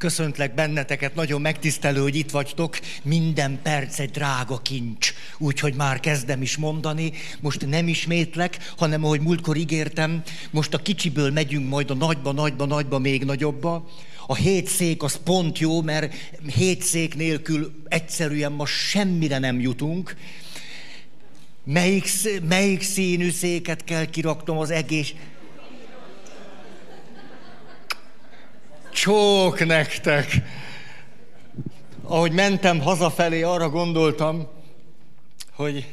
Köszöntlek benneteket, nagyon megtisztelő, hogy itt vagytok. Minden perc egy drága kincs, úgyhogy már kezdem is mondani. Most nem ismétlek, hanem ahogy múltkor ígértem, most a kicsiből megyünk majd a nagyba, még nagyobba. A 7 szék az pont jó, mert 7 szék nélkül egyszerűen ma semmire nem jutunk. Melyik színű széket kell kiraknom az egész... Csók nektek! Ahogy mentem hazafelé, arra gondoltam, hogy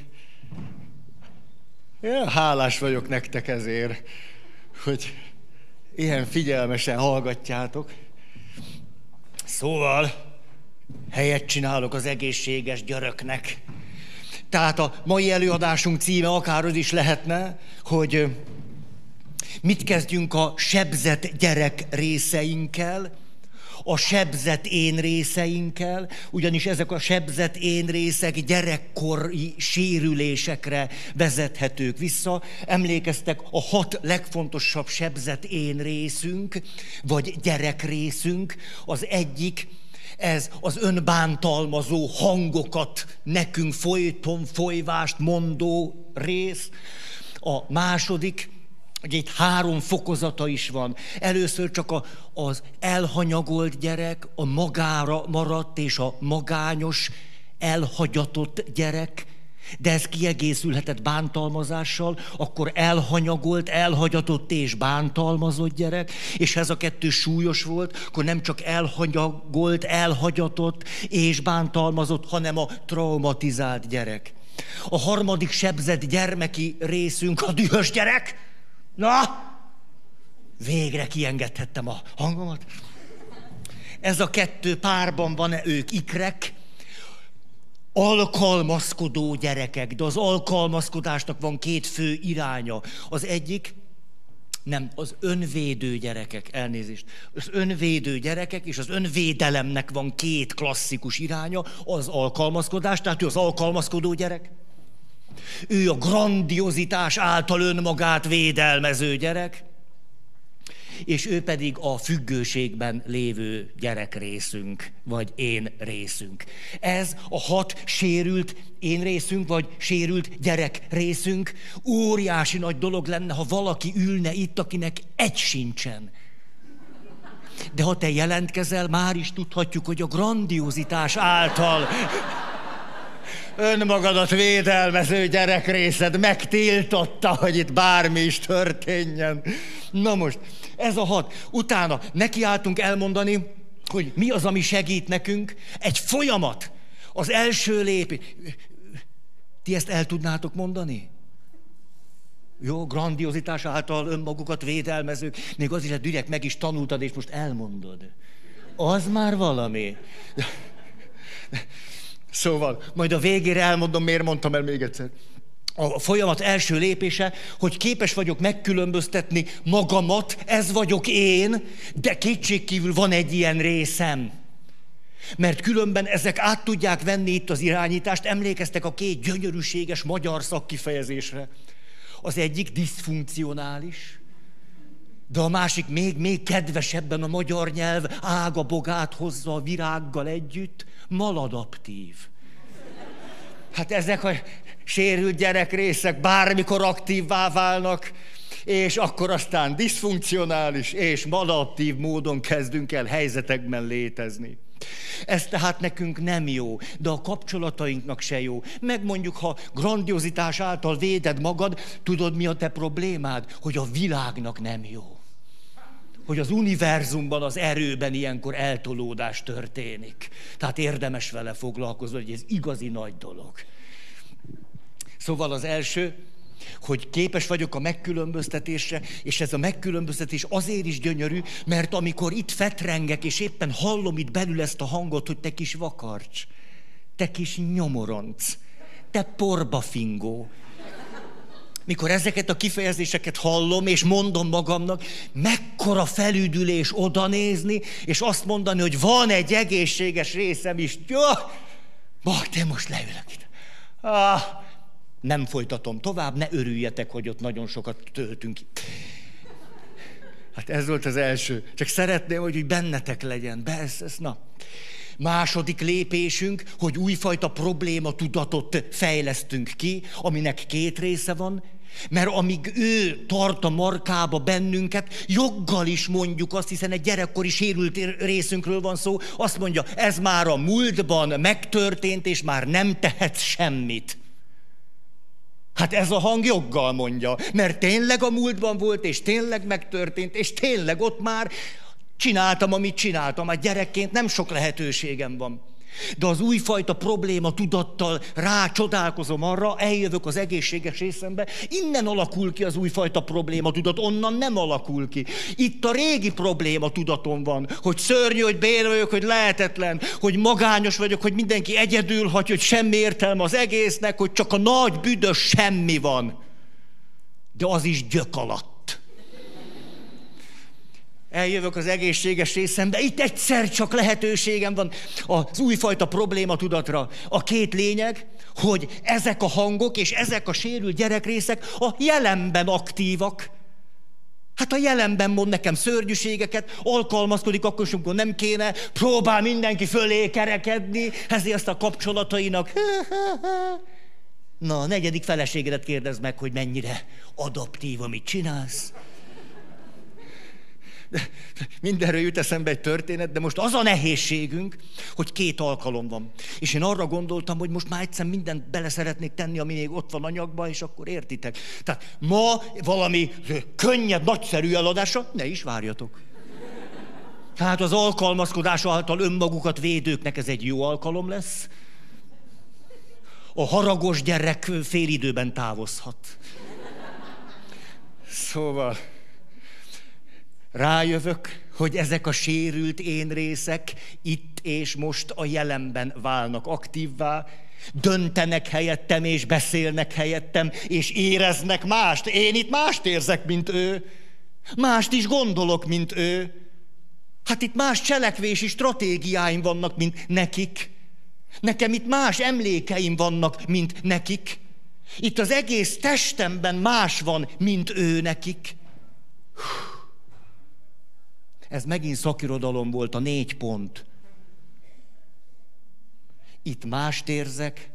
hálás vagyok nektek ezért, hogy ilyen figyelmesen hallgatjátok. Szóval helyet csinálok az egészséges györöknek. Tehát a mai előadásunk címe akár az is lehetne, hogy mit kezdjünk a sebzett gyerek részeinkkel, a sebzett én részeinkkel, ugyanis ezek a sebzett én részek gyerekkori sérülésekre vezethetők vissza. Emlékeztek, a 6 legfontosabb sebzett én részünk, vagy gyerek részünk, az egyik, ez az önbántalmazó hangokat nekünk folyvást mondó rész. A második, hogy itt 3 fokozata is van. Először csak az elhanyagolt gyerek, a magára maradt és a magányos, elhagyatott gyerek, de ez kiegészülhetett bántalmazással, akkor elhanyagolt, elhagyatott és bántalmazott gyerek, és ha ez a 2 súlyos volt, akkor nem csak elhanyagolt, elhagyatott és bántalmazott, hanem a traumatizált gyerek. A harmadik sebzett gyermeki részünk a dühös gyerek. Na, végre kiengedhettem a hangomat. Ez a 2 párban van, ők ikrek, alkalmazkodó gyerekek, de az alkalmazkodásnak van 2 fő iránya. Az egyik, az önvédő gyerekek, elnézést. Az önvédő gyerekek és az önvédelemnek van 2 klasszikus iránya, az alkalmazkodás, tehát ő az alkalmazkodó gyerek. Ő a grandiozitás által önmagát védelmező gyerek, és ő pedig a függőségben lévő gyerek részünk, vagy én részünk. Ez a 6 sérült én részünk, vagy sérült gyerek részünk. Óriási nagy dolog lenne, ha valaki ülne itt, akinek egy sincsen. De ha te jelentkezel, már is tudhatjuk, hogy a grandiozitás által önmagadat védelmező gyerekrészed megtiltotta, hogy itt bármi is történjen. Na most, ez a 6. Utána nekiálltunk elmondani, hogy mi az, ami segít nekünk. Egy folyamat. Az első lépés. Ti ezt el tudnátok mondani? Jó, grandiozitás által önmagukat védelmezők. Még az is, hogy direkt meg is tanultad, és most elmondod. Az már valami. Szóval, majd a végére elmondom, miért mondtam el még egyszer. A folyamat első lépése, hogy képes vagyok megkülönböztetni magamat, ez vagyok én, de kétségkívül van egy ilyen részem. Mert különben ezek át tudják venni itt az irányítást. Emlékeztek a 2 gyönyörűséges magyar szakkifejezésre. Az egyik diszfunkcionális, de a másik még kedvesebben a magyar nyelv ága-bogát hozza a virággal együtt, maladaptív. Hát ezek a sérült gyerekrészek bármikor aktívvá válnak, és akkor aztán diszfunkcionális és maladaptív módon kezdünk el helyzetekben létezni. Ez tehát nekünk nem jó, de a kapcsolatainknak se jó. Meg mondjuk, ha grandiozitás által véded magad, tudod, mi a te problémád? Hogy a világnak nem jó. Hogy az univerzumban, az erőben ilyenkor eltolódás történik. Tehát érdemes vele foglalkozni, hogy ez igazi nagy dolog. Szóval az első, hogy képes vagyok a megkülönböztetésre, és ez a megkülönböztetés azért is gyönyörű, mert amikor itt fetrengek, és éppen hallom itt belül ezt a hangot, hogy te kis vakarcs, te kis nyomoronc, te porbafingó. Mikor ezeket a kifejezéseket hallom, és mondom magamnak, mekkora felüdülés oda nézni, és azt mondani, hogy van egy egészséges részem is. Jó, de most leülök itt. Nem folytatom tovább, ne örüljetek, hogy ott nagyon sokat töltünk. Hát Ez volt az első. Csak szeretném, hogy bennetek legyen. Na. Második lépésünk, hogy újfajta problématudatot fejlesztünk ki, aminek két része van, mert amíg ő tart a markába bennünket, joggal is mondjuk azt, hiszen egy gyerekkori sérült részünkről van szó, azt mondja, ez már a múltban megtörtént, és már nem tehetsz semmit. Hát ez a hang joggal mondja, mert tényleg a múltban volt, és tényleg megtörtént, és tényleg ott már csináltam, amit csináltam. Hát gyerekként nem sok lehetőségem van. De az újfajta probléma tudattal rácsodálkozom arra, eljövök az egészséges részembe, innen alakul ki az újfajta probléma tudat, onnan nem alakul ki. Itt a régi probléma tudatom van, hogy szörnyű, hogy béna vagyok, hogy lehetetlen, hogy magányos vagyok, hogy mindenki egyedül hagy, hogy semmi értelme az egésznek, hogy csak a nagy büdös semmi van. De az is gyök alatt. Eljövök az egészséges részembe, itt egyszer csak lehetőségem van az újfajta problématudatra. A két lényeg, hogy ezek a hangok és ezek a sérült gyerekrészek a jelenben aktívak. Hát a jelenben mond nekem szörnyűségeket, alkalmazkodik akkor is, amikor nem kéne, próbál mindenki fölé kerekedni, ezért azt a kapcsolatainak. Na, a negyedik feleségedet kérdezd meg, hogy mennyire adaptív, amit csinálsz. Mindenről jut eszembe egy történet, de most az a nehézségünk, hogy 2 alkalom van. És én arra gondoltam, hogy most már egyszer mindent bele szeretnék tenni, ami még ott van anyagban, és akkor értitek. Tehát ma valami könnyed, nagyszerű eladásra ne is várjatok. Tehát az alkalmazkodás által önmagukat védőknek ez egy jó alkalom lesz. A haragos gyerek fél időben távozhat. Szóval rájövök, hogy ezek a sérült én részek itt és most a jelenben válnak aktívvá, döntenek helyettem és beszélnek helyettem, és éreznek mást. Én itt mást érzek, mint ő. Mást is gondolok, mint ő. Hát itt más cselekvési stratégiáim vannak, mint nekik. Nekem itt más emlékeim vannak, mint nekik. Itt az egész testemben más van, mint ő nekik. Ez megint szakirodalom volt, a 4 pont. Itt mást érzek,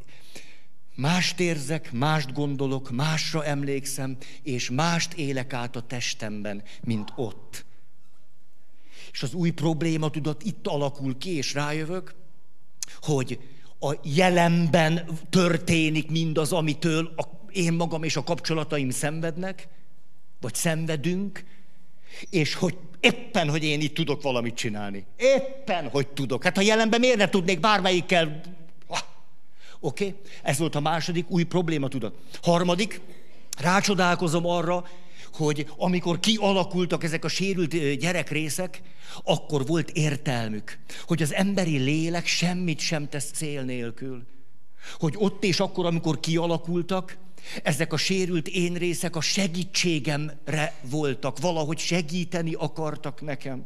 mást gondolok, másra emlékszem, és mást élek át a testemben, mint ott. És az új problématudat itt alakul ki, és rájövök, hogy a jelenben történik mindaz, amitől én magam és a kapcsolataim szenvednek, vagy szenvedünk, és hogy éppen, hogy én itt tudok valamit csinálni. Éppen, hogy tudok. Hát a jelenben miért ne tudnék bármelyikkel? Oké? Ez volt a második új problématudat. Harmadik, rácsodálkozom arra, hogy amikor kialakultak ezek a sérült gyerekrészek, akkor volt értelmük, hogy az emberi lélek semmit sem tesz cél nélkül. Hogy ott és akkor, amikor kialakultak, ezek a sérült én részek a segítségemre voltak, valahogy segíteni akartak nekem.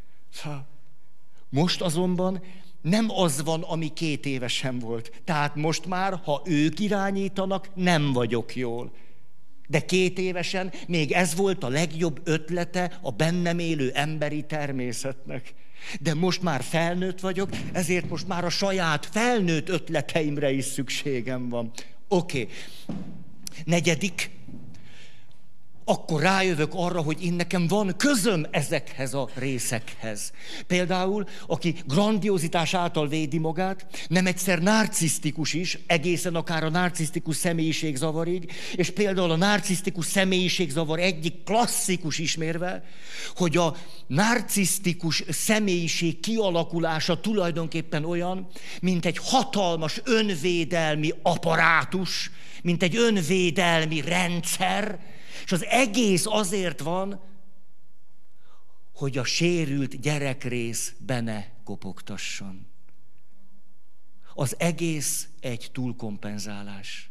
Most azonban nem az van, ami 2 évesen volt. Tehát most már, ha ők irányítanak, nem vagyok jól. De 2 évesen még ez volt a legjobb ötlete a bennem élő emberi természetnek. De most már felnőtt vagyok, ezért most már a saját felnőtt ötleteimre is szükségem van. Oké. Negyedik, akkor rájövök arra, hogy én nekem van közöm ezekhez a részekhez. Például, aki grandiozitás által védi magát, nem egyszer narcisztikus is, egészen akár a narcisztikus személyiségzavarig, és például a narcisztikus személyiségzavar egyik klasszikus ismérve, hogy a narcisztikus személyiség kialakulása tulajdonképpen olyan, mint egy hatalmas önvédelmi apparátus, mint egy önvédelmi rendszer, és az egész azért van, hogy a sérült gyerekrész benne kopogtasson. Az egész egy túlkompenzálás.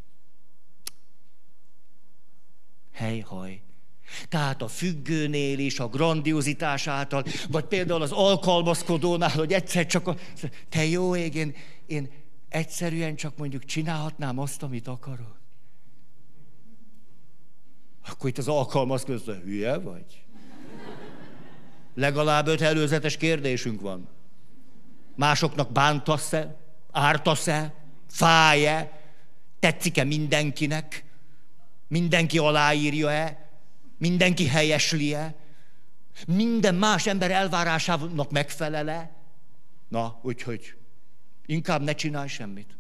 Hely-haj. Tehát a függőnél is, a grandiozitás által, vagy például az alkalmazkodónál, hogy egyszer csak te jó ég, én egyszerűen csak mondjuk csinálhatnám azt, amit akarok. Akkor itt az alkalmazkodó, hülye vagy? Legalább 5 előzetes kérdésünk van. Másoknak bántasz-e? Ártasz-e? Fáj-e? Tetszik-e mindenkinek? Mindenki aláírja-e? Mindenki helyesli-e? Minden más ember elvárásának megfelel-e? Na, úgyhogy inkább ne csinálj semmit.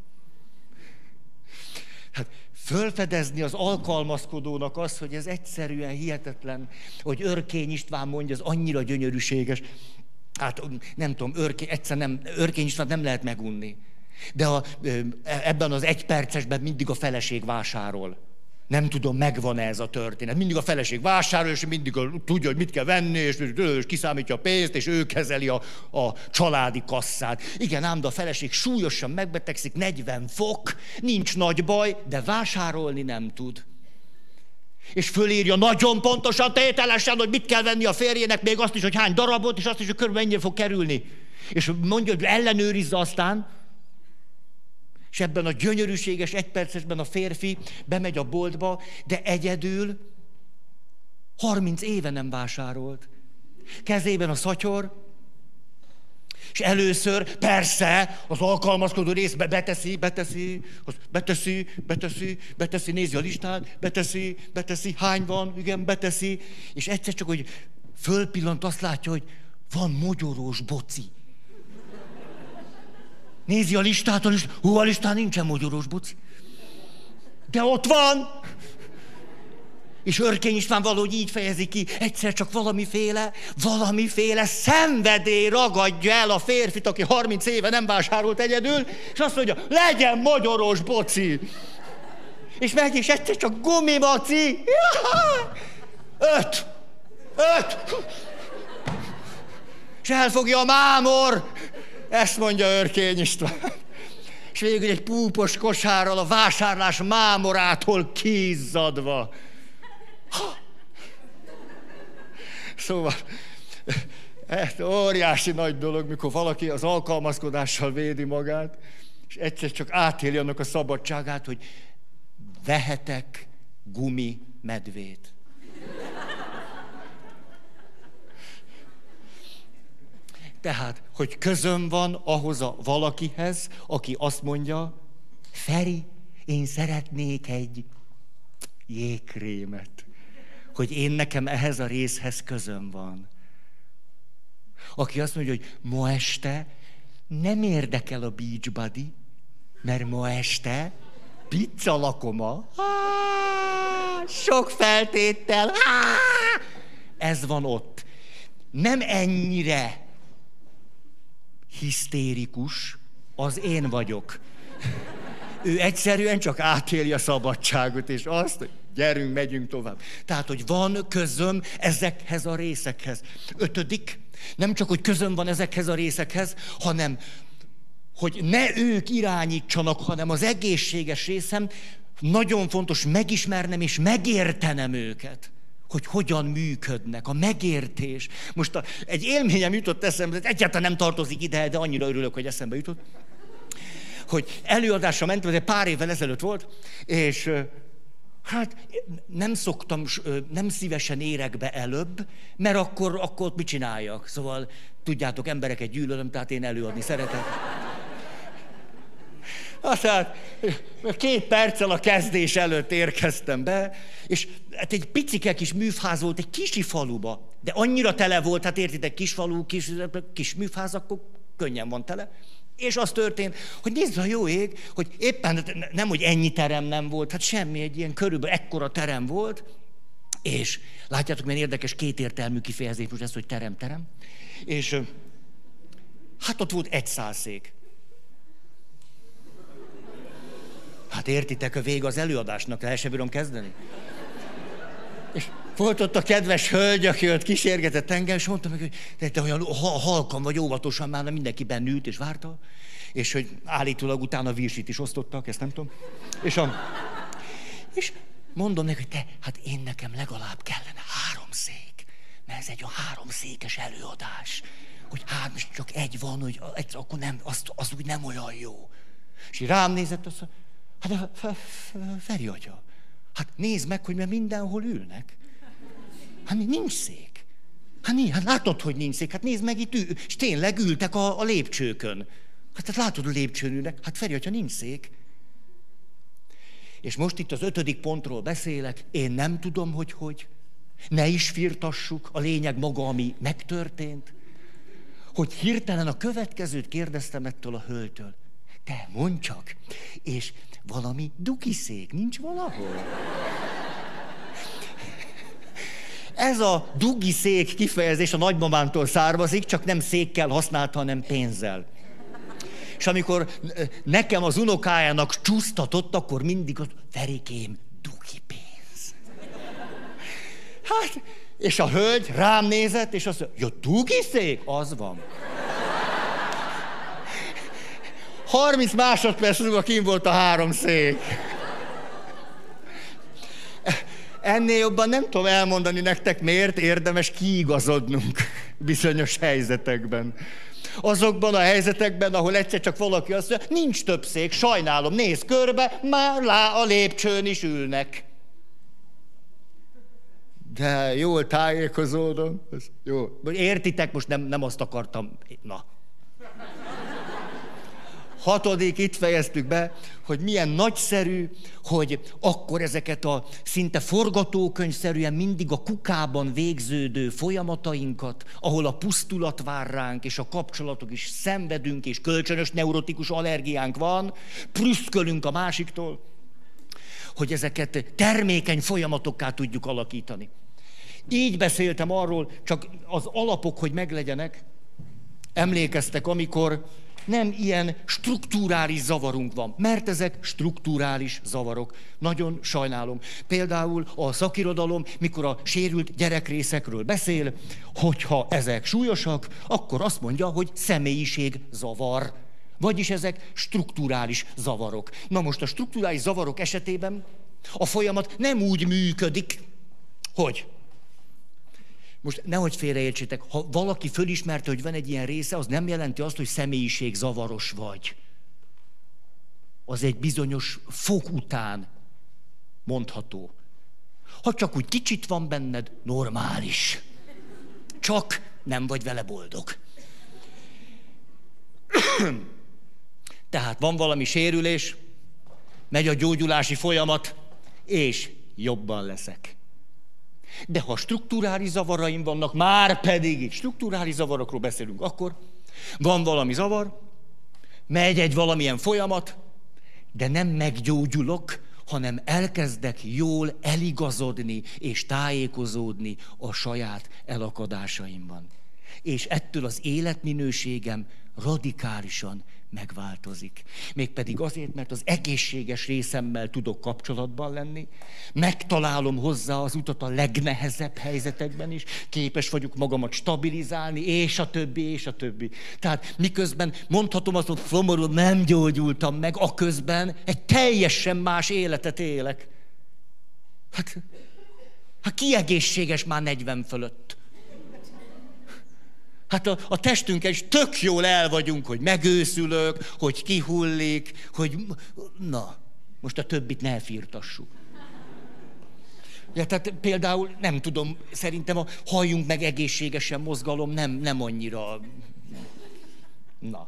Hát fölfedezni az alkalmazkodónak azt, hogy ez egyszerűen hihetetlen, hogy Örkény István mondja, az annyira gyönyörűséges. Hát nem tudom, Örkény István nem lehet megunni. De ebben az 1 percesben mindig a feleség vásárol. Nem tudom, megvan-e ez a történet. Mindig a feleség vásárol, és mindig tudja, hogy mit kell venni, és kiszámítja a pénzt, és ő kezeli a családi kasszát. Igen, ám, de a feleség súlyosan megbetegszik, 40 fok, nincs nagy baj, de vásárolni nem tud. És fölírja nagyon pontosan, tételesen, hogy mit kell venni a férjének, még azt is, hogy hány darabot, és azt is, hogy körülbelül mennyire fog kerülni. És mondja, hogy ellenőrizze aztán, és ebben a gyönyörűséges 1 percesben a férfi bemegy a boltba, de egyedül 30 éve nem vásárolt. Kezében a szatyor, és először persze az alkalmazkodó részbe beteszi, nézi a listát, beteszi, hány van, igen, beteszi, és egyszer csak, hogy fölpillant, azt látja, hogy van mogyorós boci. Nézi a listát, a listán nincsen mogyorós boci. De ott van! És Örkény István valahogy így fejezi ki, egyszer csak valamiféle szenvedély ragadja el a férfit, aki 30 éve nem vásárolt egyedül, és azt mondja, legyen mogyorós boci! És megy, és egyszer csak gumimaci! 5! És elfogja a mámor! Ezt mondja Örkény István. És végül egy púpos kosárral a vásárlás mámorától kiizzadva. Szóval, ez óriási nagy dolog, mikor valaki az alkalmazkodással védi magát, és egyszer csak átéli annak a szabadságát, hogy vehetek gumimedvét. Tehát, hogy közöm van ahhoz a valakihez, aki azt mondja, Feri, én szeretnék egy jégkrémet, hogy én nekem ehhez a részhez közöm van. Aki azt mondja, hogy ma este nem érdekel a Beachbody, mert ma este pizza lakoma, sok feltéttel, ez van ott. Nem ennyire hisztérikus, az én vagyok. Ő egyszerűen csak átéli a szabadságot, és azt, hogy gyerünk, megyünk tovább. Tehát, hogy van közöm ezekhez a részekhez. 5. Nem csak, hogy közöm van ezekhez a részekhez, hanem, hogy ne ők irányítsanak, hanem az egészséges részem, nagyon fontos megismernem és megértenem őket, hogy hogyan működnek, a megértés. Most egy élményem jutott eszembe, egyáltalán nem tartozik ide, de annyira örülök, hogy eszembe jutott, hogy előadásra mentem, ez egy pár évvel ezelőtt volt, és hát nem szívesen érek be előbb, mert akkor ott mit csináljak? Szóval, tudjátok, embereket gyűlölöm, tehát én előadni szeretek. Aztán 2 perccel a kezdés előtt érkeztem be, és hát egy picike kis műfáz volt egy kisi faluba, de annyira tele volt, hát értitek, kis falu, kis műfáz, akkor könnyen van tele. És az történt, hogy nézd a jó ég, hogy éppen nem, hogy ennyi terem nem volt, hát semmi, egy ilyen körülbelül ekkora terem volt, és látjátok, milyen érdekes kétértelmű kifejezés most ez, hogy terem. És hát ott volt egy szálszék. Hát értitek, a vége az előadásnak, el sem bírom kezdeni. És volt ott a kedves hölgy, aki ott kísérgetett engem, és mondta meg, hogy te olyan halkan vagy, óvatosan, már mindenki benne ült és várta, és hogy állítólag utána virsit is osztottak, ezt nem tudom. És mondom neki, hogy hát én nekem legalább kellene 3 szék, mert ez egy 3 székes előadás. Hogy hát most csak egy van, hogy akkor nem, az úgy nem olyan jó. És így rám nézett, azt mondja, hát Feri atya, hát nézd meg, hogy mert mindenhol ülnek. Hát nincs szék. Hát látod, hogy nincs szék. Hát nézd meg, itt és tényleg ültek a lépcsőkön. Hát látod, a lépcsőn ülnek. Hát Feri, hogyha nincs szék. És most itt az 5. pontról beszélek. Én nem tudom, hogy. Ne is firtassuk. A lényeg maga, ami megtörtént. Hogy hirtelen a következőt kérdeztem ettől a hölgytől. Te mondd csak, és valami dugiszék nincs valahol? Ez a dugiszék kifejezés a nagymamámtól származik, csak nem székkel használta, hanem pénzzel. És amikor nekem az unokájának csúsztatott, akkor mindig az, Ferikém, dugi pénz. Hát, és a hölgy rám nézett, és azt mondja, ja, dugiszék? Az van. 30 másodperc múlva kint volt a 3 szék. Ennél jobban nem tudom elmondani nektek, miért érdemes kiigazodnunk bizonyos helyzetekben. Azokban a helyzetekben, ahol egyszer csak valaki azt mondja, nincs több szék, sajnálom, nézz körbe, már a lépcsőn is ülnek. De jól tájékozódom. Jó. Értitek, most nem azt akartam. Na. 6. itt fejeztük be, hogy milyen nagyszerű, hogy akkor ezeket a szinte forgatókönyvszerűen mindig a kukában végződő folyamatainkat, ahol a pusztulat vár ránk, és a kapcsolatok is szenvedünk, és kölcsönös neurotikus allergiánk van, prüszkölünk a másiktól, hogy ezeket termékeny folyamatokká tudjuk alakítani. Így beszéltem arról, csak az alapok, hogy meglegyenek, emlékeztek, amikor nem ilyen strukturális zavarunk van, mert ezek strukturális zavarok. Nagyon sajnálom. Például a szakirodalom, mikor a sérült gyerekrészekről beszél, hogyha ezek súlyosak, akkor azt mondja, hogy személyiségzavar. Vagyis ezek strukturális zavarok. Na most a strukturális zavarok esetében a folyamat nem úgy működik, hogy... Most nehogy félreértsétek, ha valaki fölismerte, hogy van egy ilyen része, az nem jelenti azt, hogy személyiségzavaros vagy. Az egy bizonyos fok után mondható. Ha csak úgy kicsit van benned, normális. Csak nem vagy vele boldog. Tehát van valami sérülés, megy a gyógyulási folyamat, és jobban leszek. De ha strukturális zavaraim vannak, már pedig itt strukturális zavarokról beszélünk, akkor van valami zavar, megy egy valamilyen folyamat, de nem meggyógyulok, hanem elkezdek jól eligazodni és tájékozódni a saját elakadásaimban. És ettől az életminőségem radikálisan megváltozik. Mégpedig azért, mert az egészséges részemmel tudok kapcsolatban lenni, megtalálom hozzá az utat a legnehezebb helyzetekben is, képes vagyok magamat stabilizálni, és a többi, és a többi. Tehát miközben mondhatom azt, hogy szomorú, nem gyógyultam meg, aközben egy teljesen más életet élek. Hát ki egészséges már 40 fölött? Hát a testünkkel is tök jól el vagyunk, hogy megőszülök, hogy kihullik, hogy... Na, most a többit ne firtassuk. Ja, tehát például, nem tudom, szerintem a halljunk meg egészségesen mozgalom nem annyira... Na.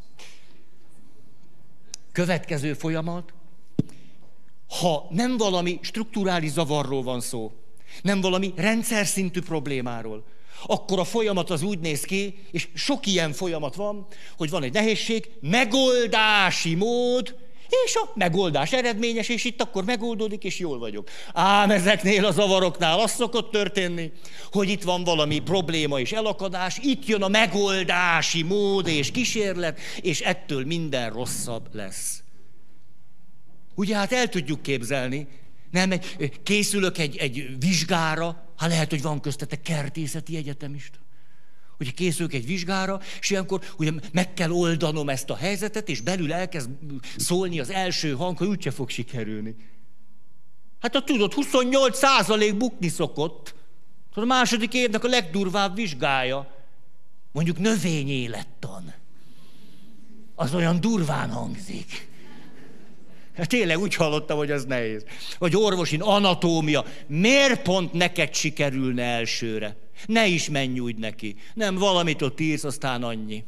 Következő folyamat. Ha nem valami strukturális zavarról van szó, nem valami rendszer szintű problémáról, akkor a folyamat az úgy néz ki, és sok ilyen folyamat van, hogy van egy nehézség, megoldási mód, és a megoldás eredményes, és itt akkor megoldódik, és jól vagyok. Ám ezeknél a zavaroknál az szokott történni, hogy itt van valami probléma és elakadás, itt jön a megoldási mód és kísérlet, és ettől minden rosszabb lesz. Ugye hát el tudjuk képzelni, nem, készülök egy vizsgára, hát lehet, hogy van köztetek kertészeti egyetemista. Ugye készülök egy vizsgára, és ilyenkor ugye meg kell oldanom ezt a helyzetet, és belül elkezd szólni az első hang, hogy úgyse fog sikerülni. Hát tudod, 28% bukni szokott. A második évnek a legdurvább vizsgája, mondjuk növényélettan. Az olyan durván hangzik. Hát tényleg úgy hallottam, hogy az nehéz. Vagy orvosin anatómia. Miért pont neked sikerülne elsőre? Ne is menj úgy neki. Nem, valamit ott írsz, aztán annyi.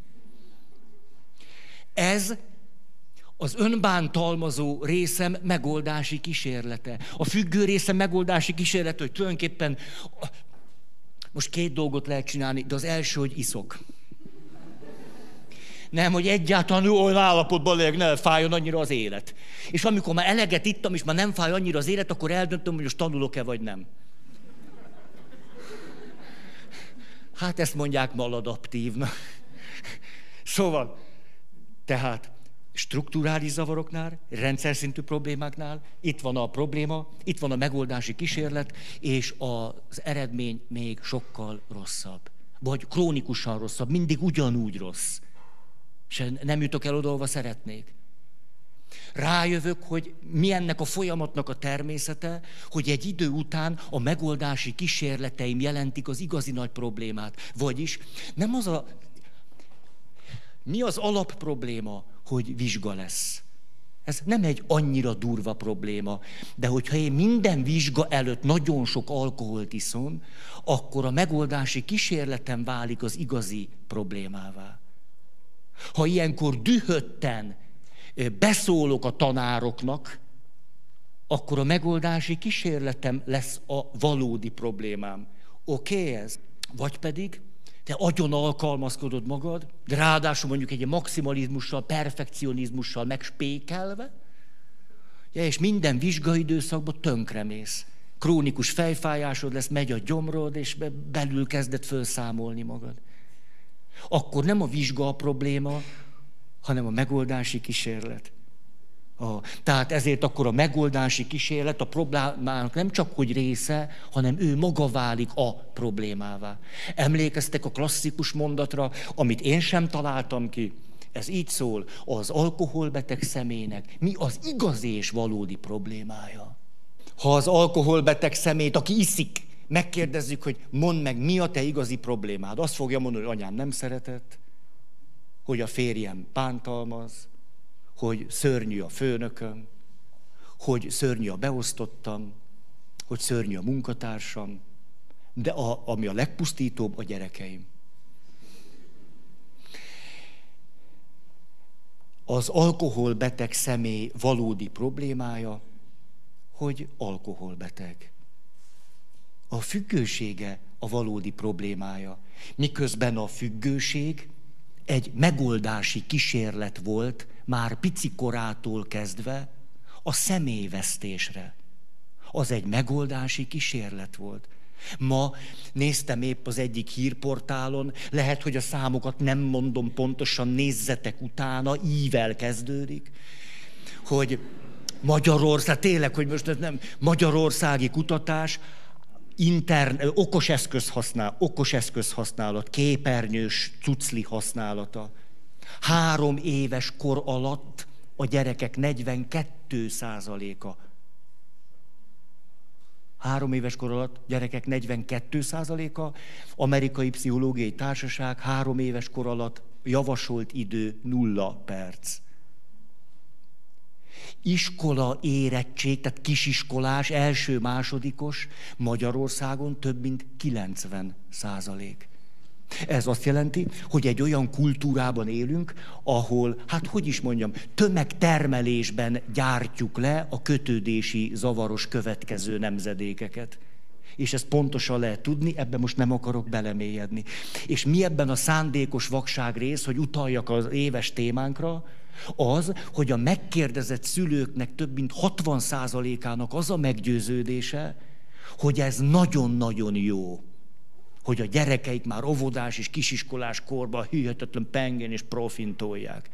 Ez az önbántalmazó részem megoldási kísérlete. A függő részem megoldási kísérlete, hogy tulajdonképpen most 2 dolgot lehet csinálni, de az első, hogy iszok. Nem, hogy egyáltalán olyan állapotban legyek, ne fájjon annyira az élet. És amikor már eleget ittam, és már nem fáj annyira az élet, akkor eldöntöm, hogy most tanulok-e, vagy nem. Hát ezt mondják maladaptívnak. Szóval, tehát strukturális zavaroknál, rendszer szintű problémáknál, itt van a probléma, itt van a megoldási kísérlet, és az eredmény még sokkal rosszabb. Vagy krónikusan rosszabb, mindig ugyanúgy rossz. És nem jutok el oda, ahova szeretnék. Rájövök, hogy mi ennek a folyamatnak a természete, hogy egy idő után a megoldási kísérleteim jelentik az igazi nagy problémát. Vagyis nem az a... Mi az alapprobléma, hogy vizsga lesz? Ez nem egy annyira durva probléma, de hogyha én minden vizsga előtt nagyon sok alkoholt iszom, akkor a megoldási kísérletem válik az igazi problémává. Ha ilyenkor dühötten beszólok a tanároknak, akkor a megoldási kísérletem lesz a valódi problémám. Oké ez? Vagy pedig te agyon alkalmazkodod magad, de ráadásul mondjuk egy maximalizmussal, perfekcionizmussal megspékelve, és minden vizsgaidőszakban tönkremész. Krónikus fejfájásod lesz, megy a gyomrod, és belül kezded felszámolni magad. Akkor nem a vizsga a probléma, hanem a megoldási kísérlet. Tehát ezért akkor a megoldási kísérlet a problémának nem csak hogy része, hanem ő maga válik a problémává. Emlékeztek a klasszikus mondatra, amit én sem találtam ki? Ez így szól, az alkoholbeteg személynek mi az igazi és valódi problémája? Ha az alkoholbeteg személyt, aki iszik, megkérdezzük, hogy mondd meg, mi a te igazi problémád. Azt fogja mondani, hogy anyám nem szeretett, hogy a férjem bántalmaz, hogy szörnyű a főnököm, hogy szörnyű a beosztottam, hogy szörnyű a munkatársam, de ami a legpusztítóbb, a gyerekeim. Az alkoholbeteg személy valódi problémája, hogy alkoholbeteg. A függősége a valódi problémája. Miközben a függőség egy megoldási kísérlet volt, már pici korától kezdve a személyvesztésre. Az egy megoldási kísérlet volt. Ma néztem épp az egyik hírportálon, lehet, hogy a számokat nem mondom pontosan, nézzetek utána, ível kezdődik, hogy Magyarország, tényleg, hogy most nem, magyarországi kutatás, okos eszköz használat, képernyős cucli használata. 3 éves kor alatt a gyerekek 42%-a. 3 éves kor alatt gyerekek 42%-a, Amerikai Pszichológiai Társaság 3 éves kor alatt javasolt idő 0 perc. Iskola érettség, tehát kisiskolás, első-másodikos Magyarországon több mint 90%. Ez azt jelenti, hogy egy olyan kultúrában élünk, ahol, hát hogy is mondjam, tömegtermelésben gyártjuk le a kötődési zavaros következő nemzedékeket. És ezt pontosan lehet tudni, ebben most nem akarok belemélyedni. És mi ebben a szándékos vakság rész, hogy utaljak az éves témánkra, az, hogy a megkérdezett szülőknek több mint 60%-ának az a meggyőződése, hogy ez nagyon-nagyon jó, hogy a gyerekeik már óvodás és kisiskolás korban hihetetlen pengen és profintolják.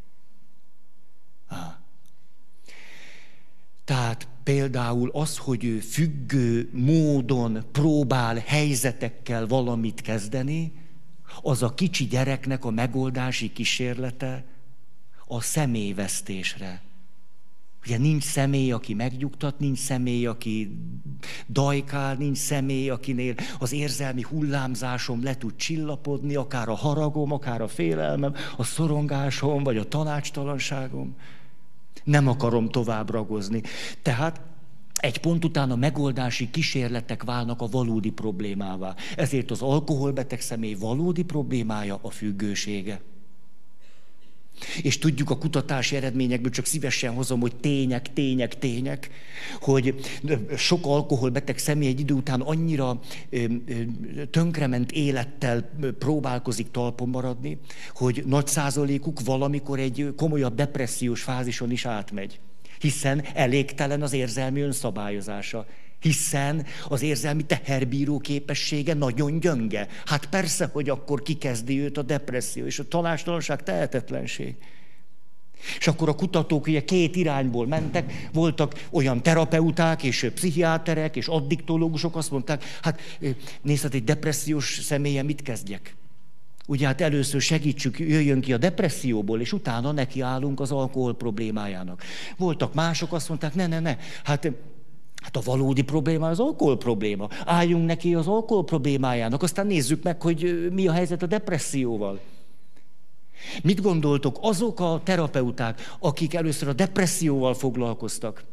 Tehát például az, hogy ő függő módon próbál helyzetekkel valamit kezdeni, az a kicsi gyereknek a megoldási kísérlete a személyvesztésre. Ugye nincs személy, aki megnyugtat, nincs személy, aki dajkál, nincs személy, akinél az érzelmi hullámzásom le tud csillapodni, akár a haragom, akár a félelmem, a szorongásom, vagy a tanácstalanságom. Nem akarom tovább ragozni. Tehát egy pont után a megoldási kísérletek válnak a valódi problémává. Ezért az alkoholbeteg személy valódi problémája a függősége. És tudjuk a kutatási eredményekből, csak szívesen hozom, hogy tények, hogy sok alkoholbeteg személy egy idő után annyira tönkrement élettel próbálkozik talpon maradni, hogy nagy százalékuk valamikor egy komolyabb depressziós fázison is átmegy. Hiszen elégtelen az érzelmi önszabályozása. Hiszen az érzelmi teherbíró képessége nagyon gyönge. Hát persze, hogy akkor kikezdi őt a depresszió és a tanástalanság, tehetetlenség. És akkor a kutatók ugye két irányból mentek, voltak olyan terapeuták és pszichiáterek és addiktológusok, azt mondták, hát nézd, egy depressziós személyen mit kezdjek? Ugye hát először segítsük, jöjjön ki a depresszióból, és utána nekiállunk az alkohol problémájának. Voltak mások, azt mondták, ne, hát a valódi probléma az alkohol probléma. Álljunk neki az alkohol problémájának, aztán nézzük meg, hogy mi a helyzet a depresszióval. Mit gondoltok, azok a terapeuták, akik először a depresszióval foglalkoztak,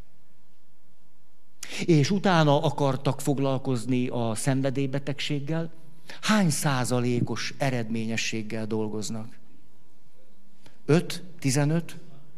és utána akartak foglalkozni a szenvedélybetegséggel, hány százalékos eredményességgel dolgoznak? 5? 15?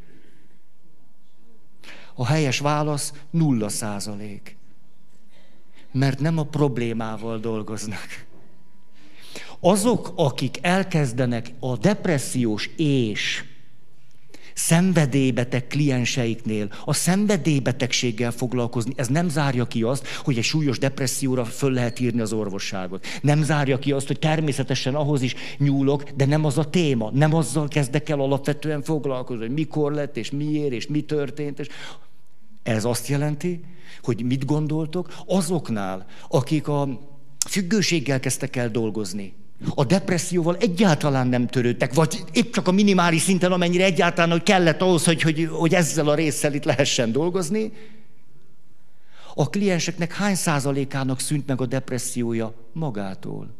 A helyes válasz 0%. Mert nem a problémával dolgoznak. Azok, akik elkezdenek a depressziós és szenvedélybeteg klienseiknél a szenvedélybetegséggel foglalkozni, ez nem zárja ki azt, hogy egy súlyos depresszióra föl lehet írni az orvosságot. Nem zárja ki azt, hogy természetesen ahhoz is nyúlok, de nem az a téma. Nem azzal kezdek el alapvetően foglalkozni, hogy mikor lett, és miért, és mi történt. És ez azt jelenti, hogy mit gondoltok azoknál, akik a függőséggel kezdtek el dolgozni, a depresszióval egyáltalán nem törődtek, vagy épp csak a minimális szinten, amennyire egyáltalán, hogy kellett ahhoz, hogy ezzel a résszel itt lehessen dolgozni. A klienseknek hány százalékának szűnt meg a depressziója magától?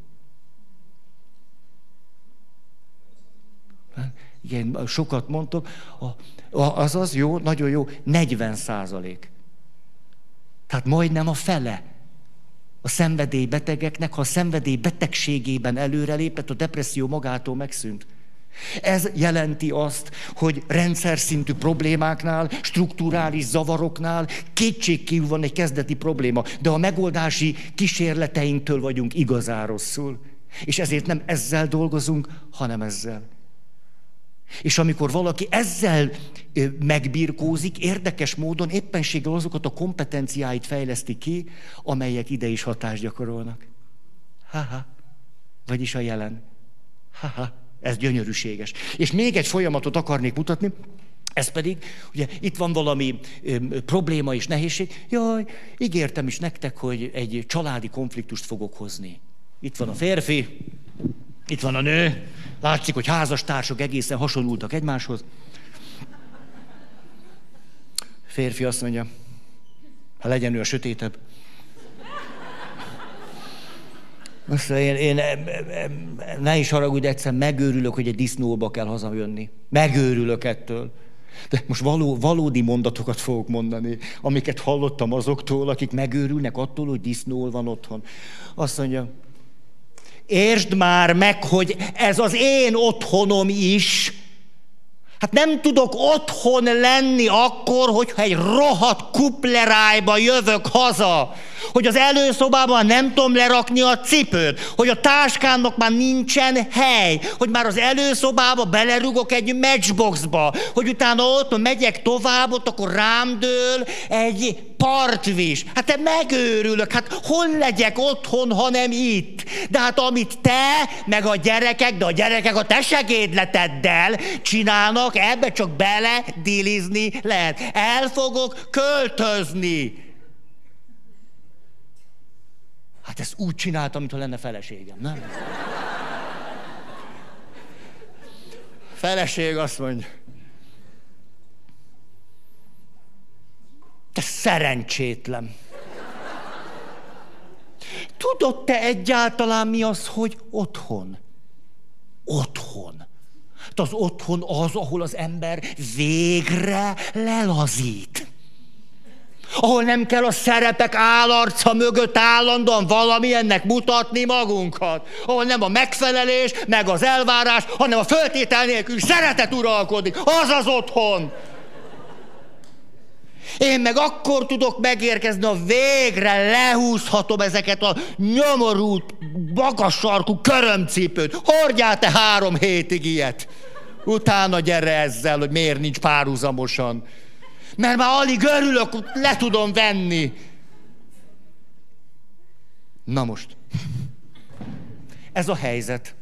Igen, sokat mondtok, azaz jó, nagyon jó, 40%. Tehát majdnem a fele. A szenvedélybetegeknek, ha a szenvedély betegségében előrelépett, a depresszió magától megszűnt. Ez jelenti azt, hogy rendszer szintű problémáknál, strukturális zavaroknál kétségkívül van egy kezdeti probléma, de a megoldási kísérleteinktől vagyunk igazán rosszul. És ezért nem ezzel dolgozunk, hanem ezzel. És amikor valaki ezzel megbirkózik, érdekes módon éppenséggel azokat a kompetenciáit fejleszti ki, amelyek ide is hatást gyakorolnak. Vagyis a jelen. Ez gyönyörűséges. És még egy folyamatot akarnék mutatni, ez pedig, ugye itt van valami probléma és nehézség. Jaj, ígértem is nektek, hogy egy családi konfliktust fogok hozni. Itt van a férfi, itt van a nő, látszik, hogy házastársak egészen hasonlultak egymáshoz. Férfi azt mondja, ha legyen ő a sötétebb. Azt mondja, én ne is haragudj, egyszer megőrülök, hogy egy disznóba kell hazajönni. Megőrülök ettől. De most valódi mondatokat fogok mondani, amiket hallottam azoktól, akik megőrülnek attól, hogy disznó van otthon. Azt mondja, értsd már meg, hogy ez az én otthonom is. Hát nem tudok otthon lenni akkor, hogyha egy rohadt kuplerájba jövök haza. Hogy az előszobában nem tudom lerakni a cipőt. Hogy a táskámnak már nincsen hely. Hogy már az előszobába belerugok egy matchboxba. Hogy utána ott megyek tovább, ott akkor rám dől egy partvis. Hát te megőrülök. Hát hol legyek otthon, ha nem itt? De hát amit te, meg a gyerekek, de a gyerekek a te segédleteddel csinálnak, ebbe csak beledilizni lehet. El fogok költözni. Hát ezt úgy csináltam, mintha lenne feleségem, nem? Feleség azt mondja, te szerencsétlen. Tudod te egyáltalán mi az, hogy otthon? Otthon. Az otthon az, ahol az ember végre lelazít. Ahol nem kell a szerepek állarca mögött állandóan valamilyennek mutatni magunkat. Ahol nem a megfelelés, meg az elvárás, hanem a föltétel nélkül szeretet uralkodik. Az az otthon. Én meg akkor tudok megérkezni, ha végre lehúzhatom ezeket a nyomorult, magas sarkú körömcipőt. Hordjál te 3 hétig ilyet. Utána gyere ezzel, hogy miért nincs párhuzamosan. Mert már alig örülök, le tudom venni. Na most. Ez a helyzet.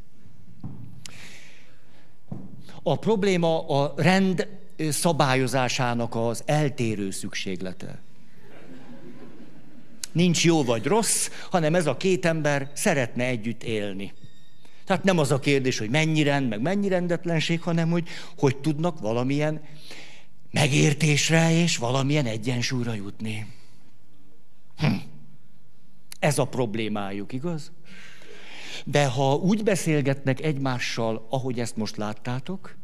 A probléma a rend szabályozásának az eltérő szükséglete. Nincs jó vagy rossz, hanem ez a két ember szeretne együtt élni. Tehát nem az a kérdés, hogy mennyi rend, meg mennyi rendetlenség, hanem hogy tudnak valamilyen megértésre és valamilyen egyensúlyra jutni. Ez a problémájuk, igaz? De ha úgy beszélgetnek egymással, ahogy ezt most láttátok,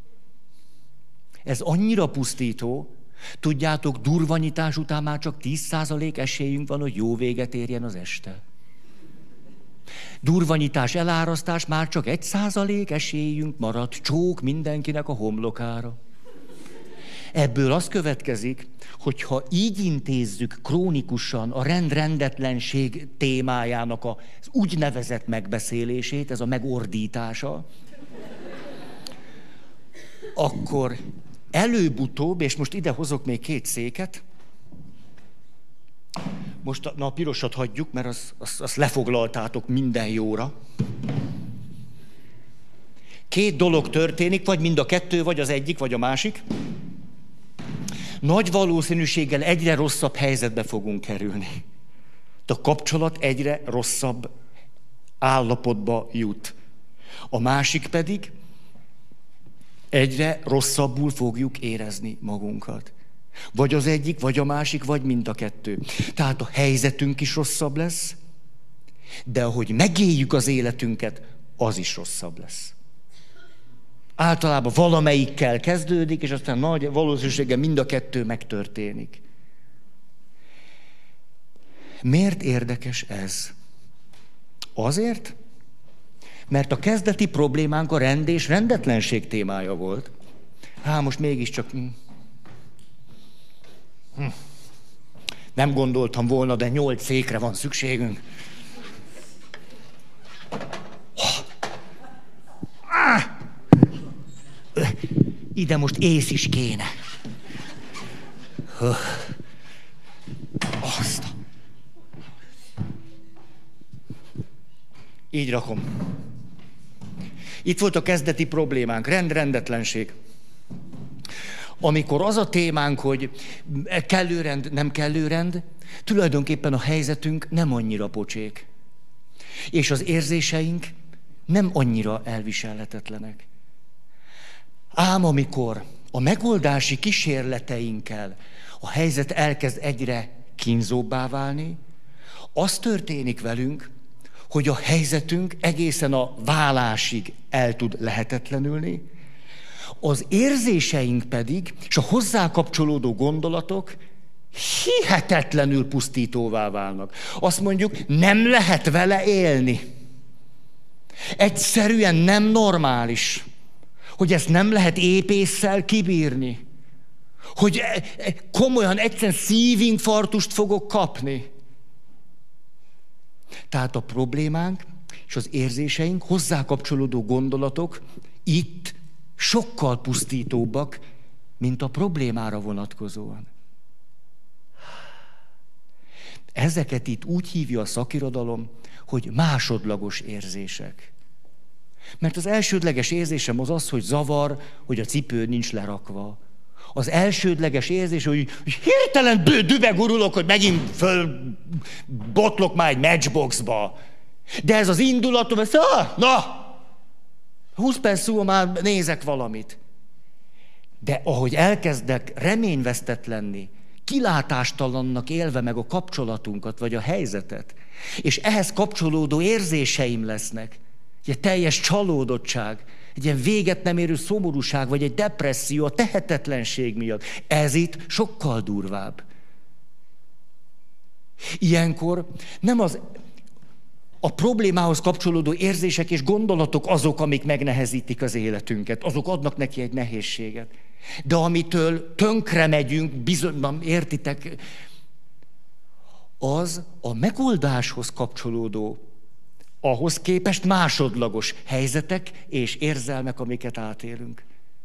ez annyira pusztító, tudjátok, durvanyítás után már csak 10% esélyünk van, hogy jó véget érjen az este. Durvanyítás, elárasztás, már csak 1% esélyünk maradt, csók mindenkinek a homlokára. Ebből az következik, hogy ha így intézzük krónikusan a rendetlenség témájának az úgynevezett megbeszélését, ez a megordítása, akkor előbb-utóbb, és most ide hozok még 2 széket, most a pirosat hagyjuk, mert azt lefoglaltátok minden jóra. 2 dolog történik, vagy mind a 2, vagy az egyik, vagy a másik. Nagy valószínűséggel egyre rosszabb helyzetbe fogunk kerülni. A kapcsolat egyre rosszabb állapotba jut. A másik pedig egyre rosszabbul fogjuk érezni magunkat. Vagy az egyik, vagy a másik, vagy mind a 2. Tehát a helyzetünk is rosszabb lesz, de ahogy megéljük az életünket, az is rosszabb lesz. Általában valamelyikkel kezdődik, és aztán nagy valószínűséggel mind a 2 megtörténik. Miért érdekes ez? Azért, mert a kezdeti problémánk a rend és rendetlenség témája volt. Most mégiscsak... Nem gondoltam volna, de 8 székre van szükségünk. Ide most ész is kéne. Azt. Így rakom. Itt volt a kezdeti problémánk, rendetlenség. Amikor az a témánk, hogy kellő rend, nem kellő rend, tulajdonképpen a helyzetünk nem annyira pocsék. És az érzéseink nem annyira elviselhetetlenek. Ám amikor a megoldási kísérleteinkkel a helyzet elkezd egyre kínzóbbá válni, az történik velünk, hogy a helyzetünk egészen a válásig el tud lehetetlenülni, az érzéseink pedig, és a hozzá kapcsolódó gondolatok hihetetlenül pusztítóvá válnak. Azt mondjuk, nem lehet vele élni. Egyszerűen nem normális, hogy ezt nem lehet épésszel kibírni. Hogy komolyan egyszerűen szívinfarktust fogok kapni. Tehát a problémánk és az érzéseink, hozzá kapcsolódó gondolatok itt sokkal pusztítóbbak, mint a problémára vonatkozóan. Ezeket itt úgy hívja a szakirodalom, hogy másodlagos érzések. Mert az elsődleges érzésem az, hogy zavar, hogy a cipő nincs lerakva. Az elsődleges érzés, hogy hirtelen dübegurulok, hogy megint fölbotlok már egy matchboxba. De ez az indulatom, ez, 20 perc múlva már nézek valamit. De ahogy elkezdek reményvesztett lenni, kilátástalannak élve meg a kapcsolatunkat, vagy a helyzetet, és ehhez kapcsolódó érzéseim lesznek, egy teljes csalódottság, egy ilyen véget nem érő szomorúság, vagy egy depresszió a tehetetlenség miatt. Ez itt sokkal durvább. Ilyenkor nem a problémához kapcsolódó érzések és gondolatok azok, amik megnehezítik az életünket, azok adnak neki egy nehézséget. De amitől tönkre megyünk, bizony, értitek, az a megoldáshoz kapcsolódó, ahhoz képest másodlagos helyzetek és érzelmek, amiket átélünk.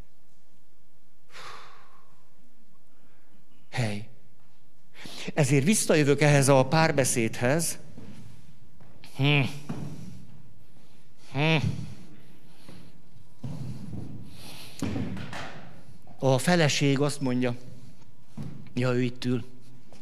Hely. Ezért visszajövök ehhez a párbeszédhez. A feleség azt mondja, ja, ő itt ül.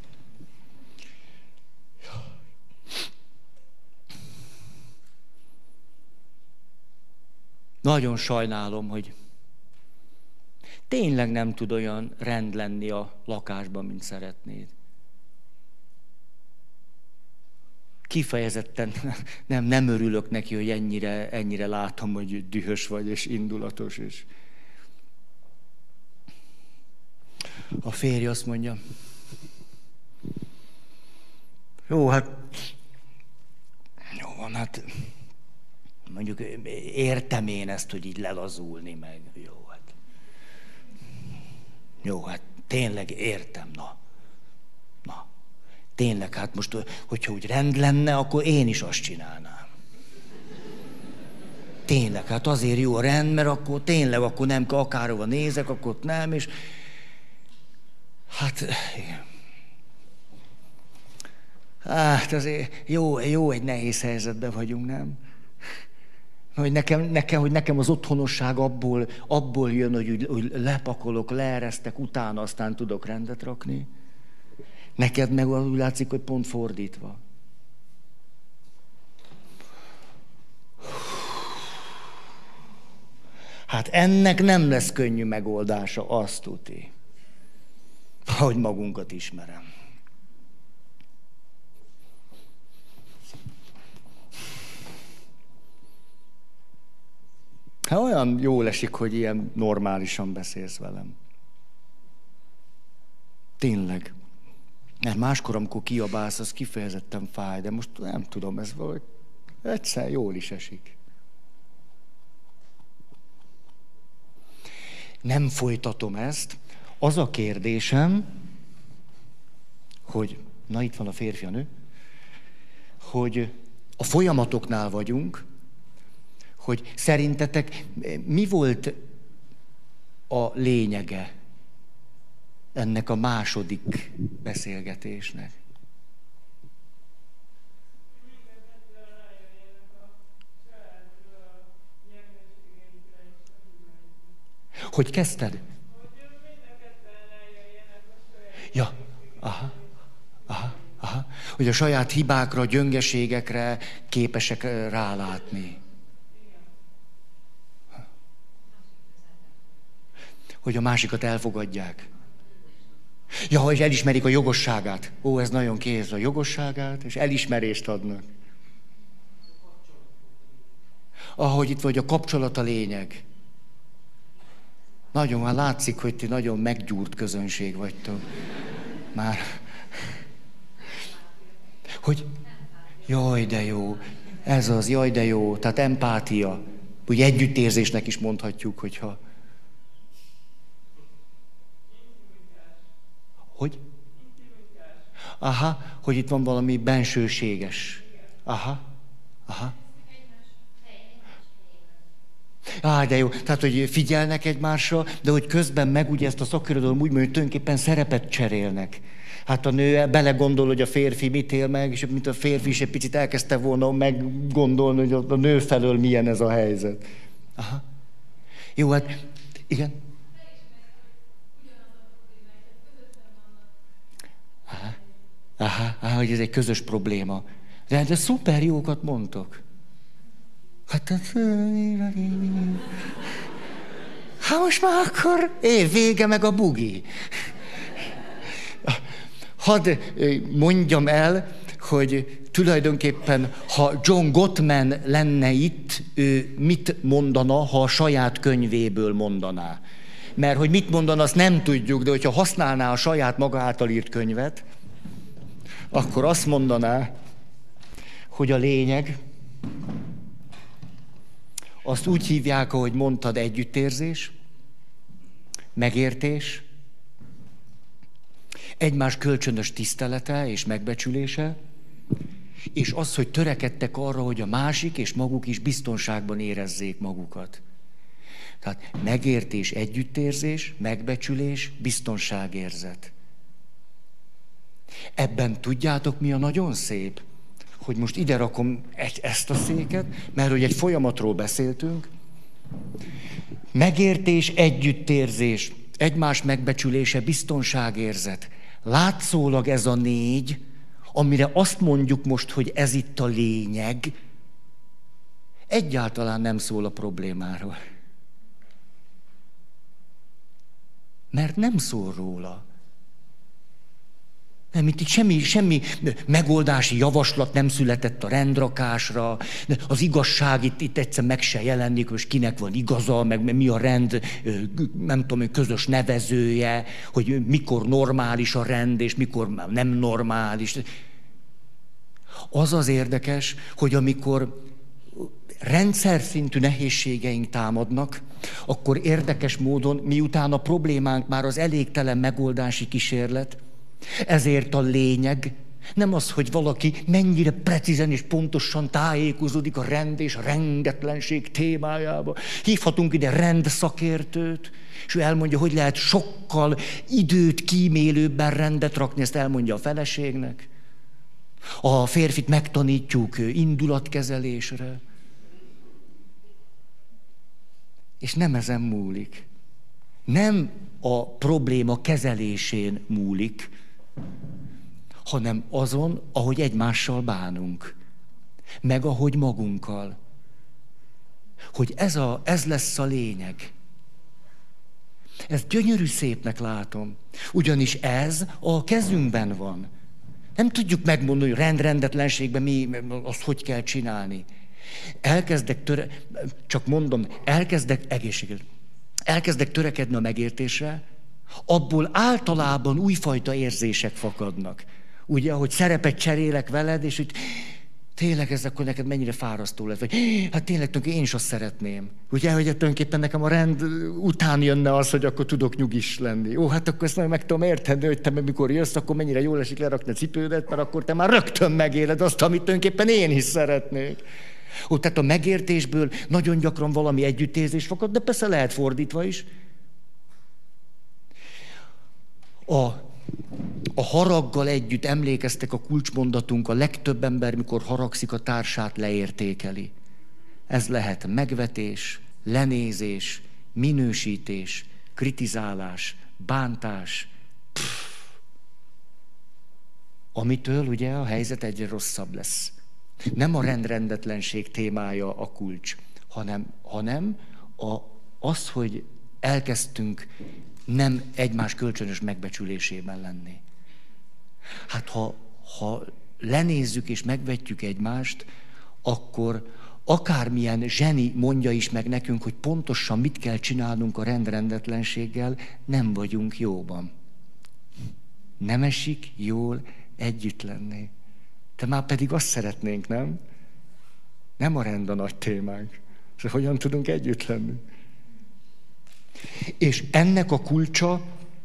Nagyon sajnálom, hogy tényleg nem tud olyan rend lenni a lakásban, mint szeretnéd. Kifejezetten nem örülök neki, hogy ennyire látom, hogy dühös vagy és indulatos. És a férj azt mondja, jó, hát jó van, hát mondjuk értem én ezt, hogy így lelazulni meg. Jó, hát tényleg értem, na. Tényleg, hát most, hogyha úgy rend lenne, akkor én is azt csinálnám. Tényleg, hát azért jó a rend, mert akkor tényleg, akkor nem, akárhova nézek, akkor ott nem, és hát, igen. Hát azért jó, egy nehéz helyzetben vagyunk, nem? Hogy nekem az otthonosság abból jön, hogy lepakolok, leeresztek, utána aztán tudok rendet rakni. Neked meg úgy látszik, hogy pont fordítva. Hát ennek nem lesz könnyű megoldása, azt tuti. Ahogy magunkat ismerem. Hát olyan jól esik, hogy ilyen normálisan beszélsz velem. Tényleg. Mert máskor, amikor kiabálsz, az kifejezetten fáj, de most nem tudom, ez valahogy egyszer jól is esik. Nem folytatom ezt. Az a kérdésem, hogy, na itt van a férfi, a nő, hogy a folyamatoknál vagyunk, hogy szerintetek mi volt a lényege ennek a második beszélgetésnek? Hogy kezdted? Ja, aha. Hogy a saját hibákra, gyöngeségekre képesek rálátni. Hogy a másikat elfogadják. Ja, hogy elismerik a jogosságát. Ó, ez nagyon kész, a jogosságát, és elismerést adnak. Ahogy itt vagy, a kapcsolat a lényeg. Nagyon már látszik, hogy ti nagyon meggyúrt közönség vagytok. Már. Hogy? Jaj, de jó. Ez az, jaj, de jó. Tehát empátia. Úgy együttérzésnek is mondhatjuk, hogyha... Hogy? Aha, hogy itt van valami bensőséges. Aha. De jó, tehát, hogy figyelnek egymásra, de hogy közben meg ugye ezt a szakirodalom úgy mondja, hogy tulajdonképpen szerepet cserélnek. Hát a nő belegondol, hogy a férfi mit él meg, és mint a férfi is egy picit elkezdte volna meggondolni, hogy a nő felől milyen ez a helyzet. Aha. Jó, hát igen. Aha, hogy ez egy közös probléma. De szuper jókat mondtok. Hát most már akkor vége meg a bugi. Hadd mondjam el, hogy Tulajdonképpen, ha John Gottman lenne itt, ő mit mondana, ha a saját könyvéből mondaná? Mert hogy mit mondana, azt nem tudjuk, de hogyha használná a saját maga által írt könyvet, akkor azt mondaná, hogy a lényeg, azt úgy hívják, ahogy mondtad, együttérzés, megértés, egymás kölcsönös tisztelete és megbecsülése, és az, hogy törekedtek arra, hogy a másik és maguk is biztonságban érezzék magukat. Tehát megértés, együttérzés, megbecsülés, biztonságérzet. Ebben tudjátok, mi a nagyon szép? Hogy most ide rakom ezt a széket, mert hogy egy folyamatról beszéltünk. Megértés, együttérzés, egymás megbecsülése, biztonságérzet. Látszólag ez a 4, amire azt mondjuk most, hogy ez itt a lényeg, egyáltalán nem szól a problémáról. Mert nem szól róla. Nem, itt semmi megoldási javaslat nem született a rendrakásra, az igazság itt egyszer meg se jelenik, hogy kinek van igaza, meg mi a rend, nem tudom, közös nevezője, hogy mikor normális a rend, és mikor nem normális. Az az érdekes, hogy amikor rendszer szintű nehézségeink támadnak, akkor érdekes módon, miután a problémánk már az elégtelen megoldási kísérlet, ezért a lényeg nem az, hogy valaki mennyire precízen és pontosan tájékozódik a rend és a rendetlenség témájába. Hívhatunk ide rendszakértőt, és ő elmondja, hogy lehet sokkal időt kímélőbben rendet rakni, ezt elmondja a feleségnek. A férfit megtanítjuk indulatkezelésre. És nem ezen múlik. Nem a probléma kezelésén múlik, hanem azon, ahogy egymással bánunk, meg ahogy magunkkal. Hogy ez lesz a lényeg. Ezt gyönyörű szépnek látom, ugyanis ez a kezünkben van. Nem tudjuk megmondani, hogy rendetlenségben azt hogy kell csinálni. Elkezdek törekedni a megértésre, abból általában újfajta érzések fakadnak. Ugye, hogy szerepet cserélek veled, és hogy tényleg ez akkor neked mennyire fárasztó lett, vagy hát tényleg én is azt szeretném. Ugye, hogy tulajdonképpen nekem a rend után jönne az, hogy akkor tudok nyugis lenni. Ó, hát akkor ezt nagyon meg tudom érteni, hogy te mikor jössz, akkor mennyire jól esik lerakni a cipődet, mert akkor te már rögtön megéled azt, amit tulajdonképpen én is szeretnék. Ó, tehát a megértésből nagyon gyakran valami együttérzés fakad, de persze lehet fordítva is. A haraggal együtt emlékeztek a kulcsmondatunk, a legtöbb ember, mikor haragszik, a társát leértékeli. Ez lehet megvetés, lenézés, minősítés, kritizálás, bántás. Amitől ugye a helyzet egyre rosszabb lesz. Nem a rendetlenség témája a kulcs, hanem az, hogy elkezdtünk nem egymás kölcsönös megbecsülésében lenni. Hát ha lenézzük és megvetjük egymást, akkor akármilyen zseni mondja is meg nekünk, hogy pontosan mit kell csinálnunk a rendetlenséggel, nem vagyunk jóban. Nem esik jól együtt lenni. De már pedig azt szeretnénk, nem? Nem a rend a nagy témánk. És hogyan tudunk együtt lenni? És ennek a kulcsa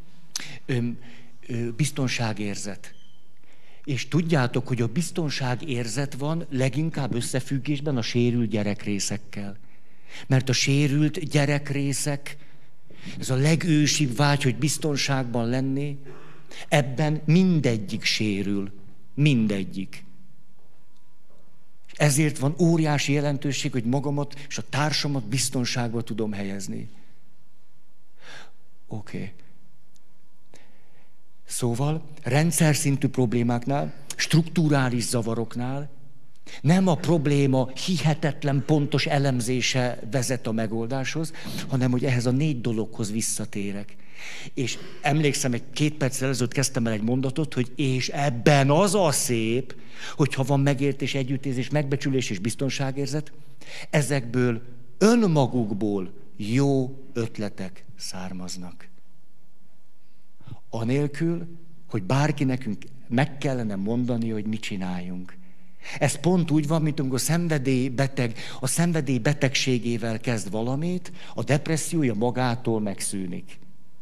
biztonságérzet. És tudjátok, hogy a biztonságérzet van leginkább összefüggésben a sérült gyerekrészekkel. Mert a sérült gyerekrészek, ez a legősibb vágy, hogy biztonságban lenni, ebben mindegyik sérül. Mindegyik. Ezért van óriási jelentőség, hogy magamat és a társamat biztonságba tudom helyezni. Oké. Szóval rendszer szintű problémáknál, strukturális zavaroknál nem a probléma hihetetlen pontos elemzése vezet a megoldáshoz, hanem hogy ehhez a 4 dologhoz visszatérek. És emlékszem, egy 2 perccel ezelőtt kezdtem el egy mondatot, hogy és ebben az a szép, hogyha van megértés, együttérzés, megbecsülés és biztonságérzet, ezekből önmagukból jó ötletek származnak. Anélkül, hogy bárki nekünk meg kellene mondani, hogy mit csináljunk. Ez pont úgy van, mint amikor a szenvedély betegségével kezd valamit, a depressziója magától megszűnik.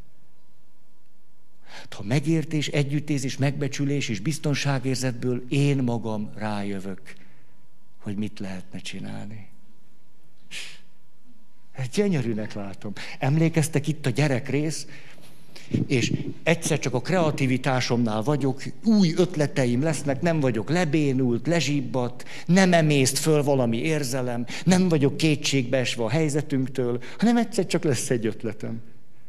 Ha megértés, együttérzés, megbecsülés és biztonságérzetből én magam rájövök, hogy mit lehetne csinálni. Ezt gyönyörűnek látom. Emlékeztek itt a gyerekrész, és egyszer csak a kreativitásomnál vagyok, új ötleteim lesznek, nem vagyok lebénult, lezsibbadt, nem emészt föl valami érzelem, nem vagyok kétségbeesve a helyzetünktől, hanem egyszer csak lesz egy ötletem.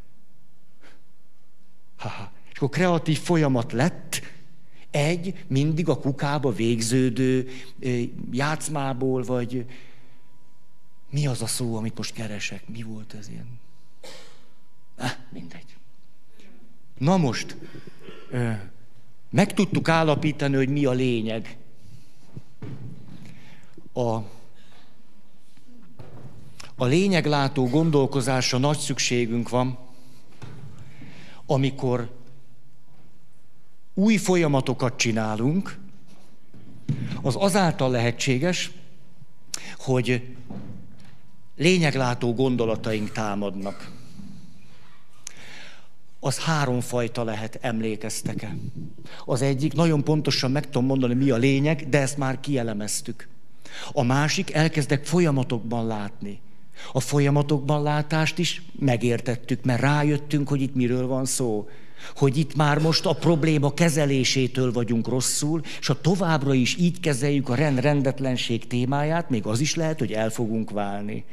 És akkor kreatív folyamat lett egy mindig a kukába végződő játszmából, vagy mi az a szó, amit most keresek? Mi volt ez ilyen? Mindegy. Na most, meg tudtuk állapítani, hogy mi a lényeg. A lényeglátó gondolkozásra nagy szükségünk van, amikor új folyamatokat csinálunk, az azáltal lehetséges, hogy lényeglátó gondolataink támadnak. Az 3 fajta lehet, emlékeztek-e? Az egyik, nagyon pontosan meg tudom mondani, mi a lényeg, de ezt már kielemeztük. A másik, elkezdek folyamatokban látni. A folyamatokban látást is megértettük, mert rájöttünk, hogy itt miről van szó. Hogy itt már most a probléma kezelésétől vagyunk rosszul, és ha továbbra is így kezeljük a rendetlenség témáját, még az is lehet, hogy el fogunk válni.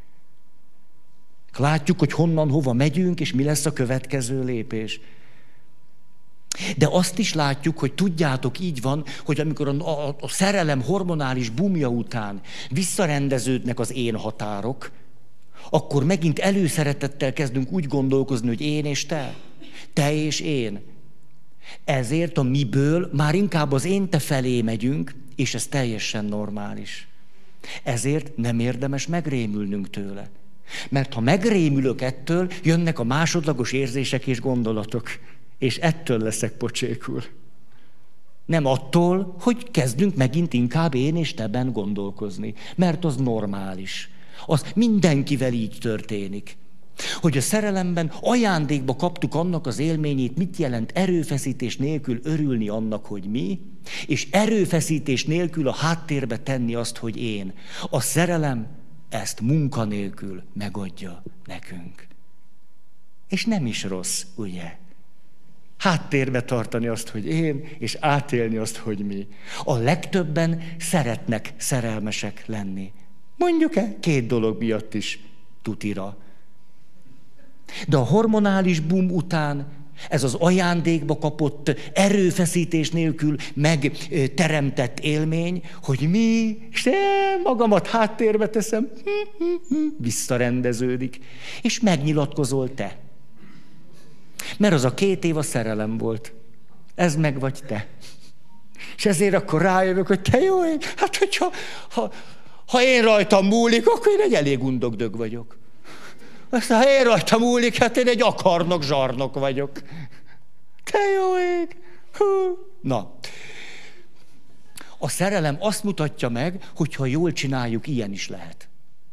Látjuk, hogy honnan, hova megyünk, és mi lesz a következő lépés. De azt is látjuk, hogy tudjátok, így van, hogy amikor a szerelem hormonális bumja után visszarendeződnek az én határok, akkor megint előszeretettel kezdünk úgy gondolkozni, hogy én és te és én. Ezért a miből már inkább az én-te felé megyünk, és ez teljesen normális. Ezért nem érdemes megrémülnünk tőle. Mert ha megrémülök ettől, jönnek a másodlagos érzések és gondolatok. És ettől leszek pocsékul. Nem attól, hogy kezdünk megint inkább én és teben gondolkozni. Mert az normális. Az mindenkivel így történik. Hogy a szerelemben ajándékba kaptuk annak az élményét, mit jelent erőfeszítés nélkül örülni annak, hogy mi, és erőfeszítés nélkül a háttérbe tenni azt, hogy én. A szerelem ezt munkanélkül megadja nekünk. És nem is rossz, ugye? Háttérbe tartani azt, hogy én, és átélni azt, hogy mi. A legtöbben szeretnek szerelmesek lenni. Mondjuk-e? 2 dolog miatt is tutira. De a hormonális boom után ez az ajándékba kapott, erőfeszítés nélkül megteremtett élmény, hogy mi, és magamat háttérbe teszem, visszarendeződik, és megnyilatkozol te. Mert az a 2 év a szerelem volt. Ez meg vagy te. És ezért akkor rájövök, hogy te jó ég, hát hogyha ha én rajtam múlik, akkor én egy elég undogdög vagyok. Aztán ha én rajtam múlik, hát én egy akarnok zsarnok vagyok. Te jó ég! Hú. Na, a szerelem azt mutatja meg, hogy ha jól csináljuk, ilyen is lehet.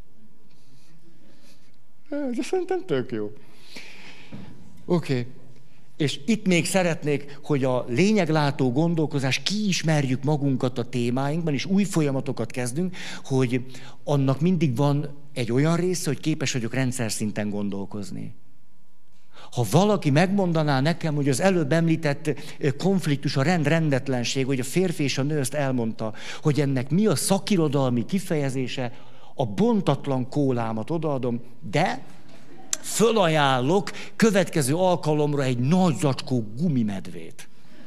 De szerintem tök jó. Oké. És itt még szeretnék, hogy a lényeglátó gondolkozás, kiismerjük magunkat a témáinkban, és új folyamatokat kezdünk, hogy annak mindig van egy olyan része, hogy képes vagyok rendszer szinten gondolkozni. Ha valaki megmondaná nekem, hogy az előbb említett konfliktus, a rendetlenség, hogy a férfi és a nő ezt elmondta, hogy ennek mi a szakirodalmi kifejezése, a bontatlan kólámat odaadom, de fölajánlok következő alkalomra egy nagy zacskó gumimedvét.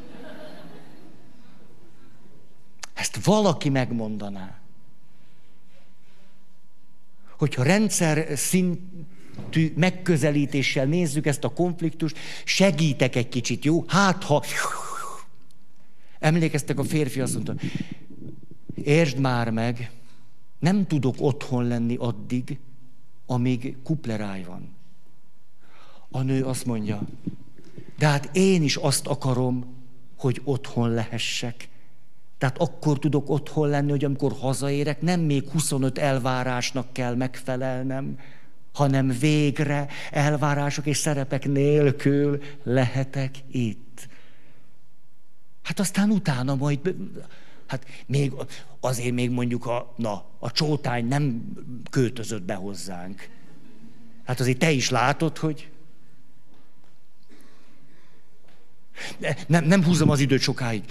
Ezt valaki megmondaná. Hogyha rendszer szintű szintű megközelítéssel nézzük ezt a konfliktust, segítek egy kicsit, jó? Hát, ha... Emlékeztek, a férfi azt mondta, értsd már meg, nem tudok otthon lenni addig, amíg kupleráj van. A nő azt mondja, de hát én is azt akarom, hogy otthon lehessek. Tehát akkor tudok otthon lenni, hogy amikor hazaérek, nem még 25 elvárásnak kell megfelelnem, hanem végre elvárások és szerepek nélkül lehetek itt. Hát aztán utána majd, hát még, azért még mondjuk a csótány nem költözött be hozzánk. Hát azért te is látod, hogy... Nem húzom az időt sokáig.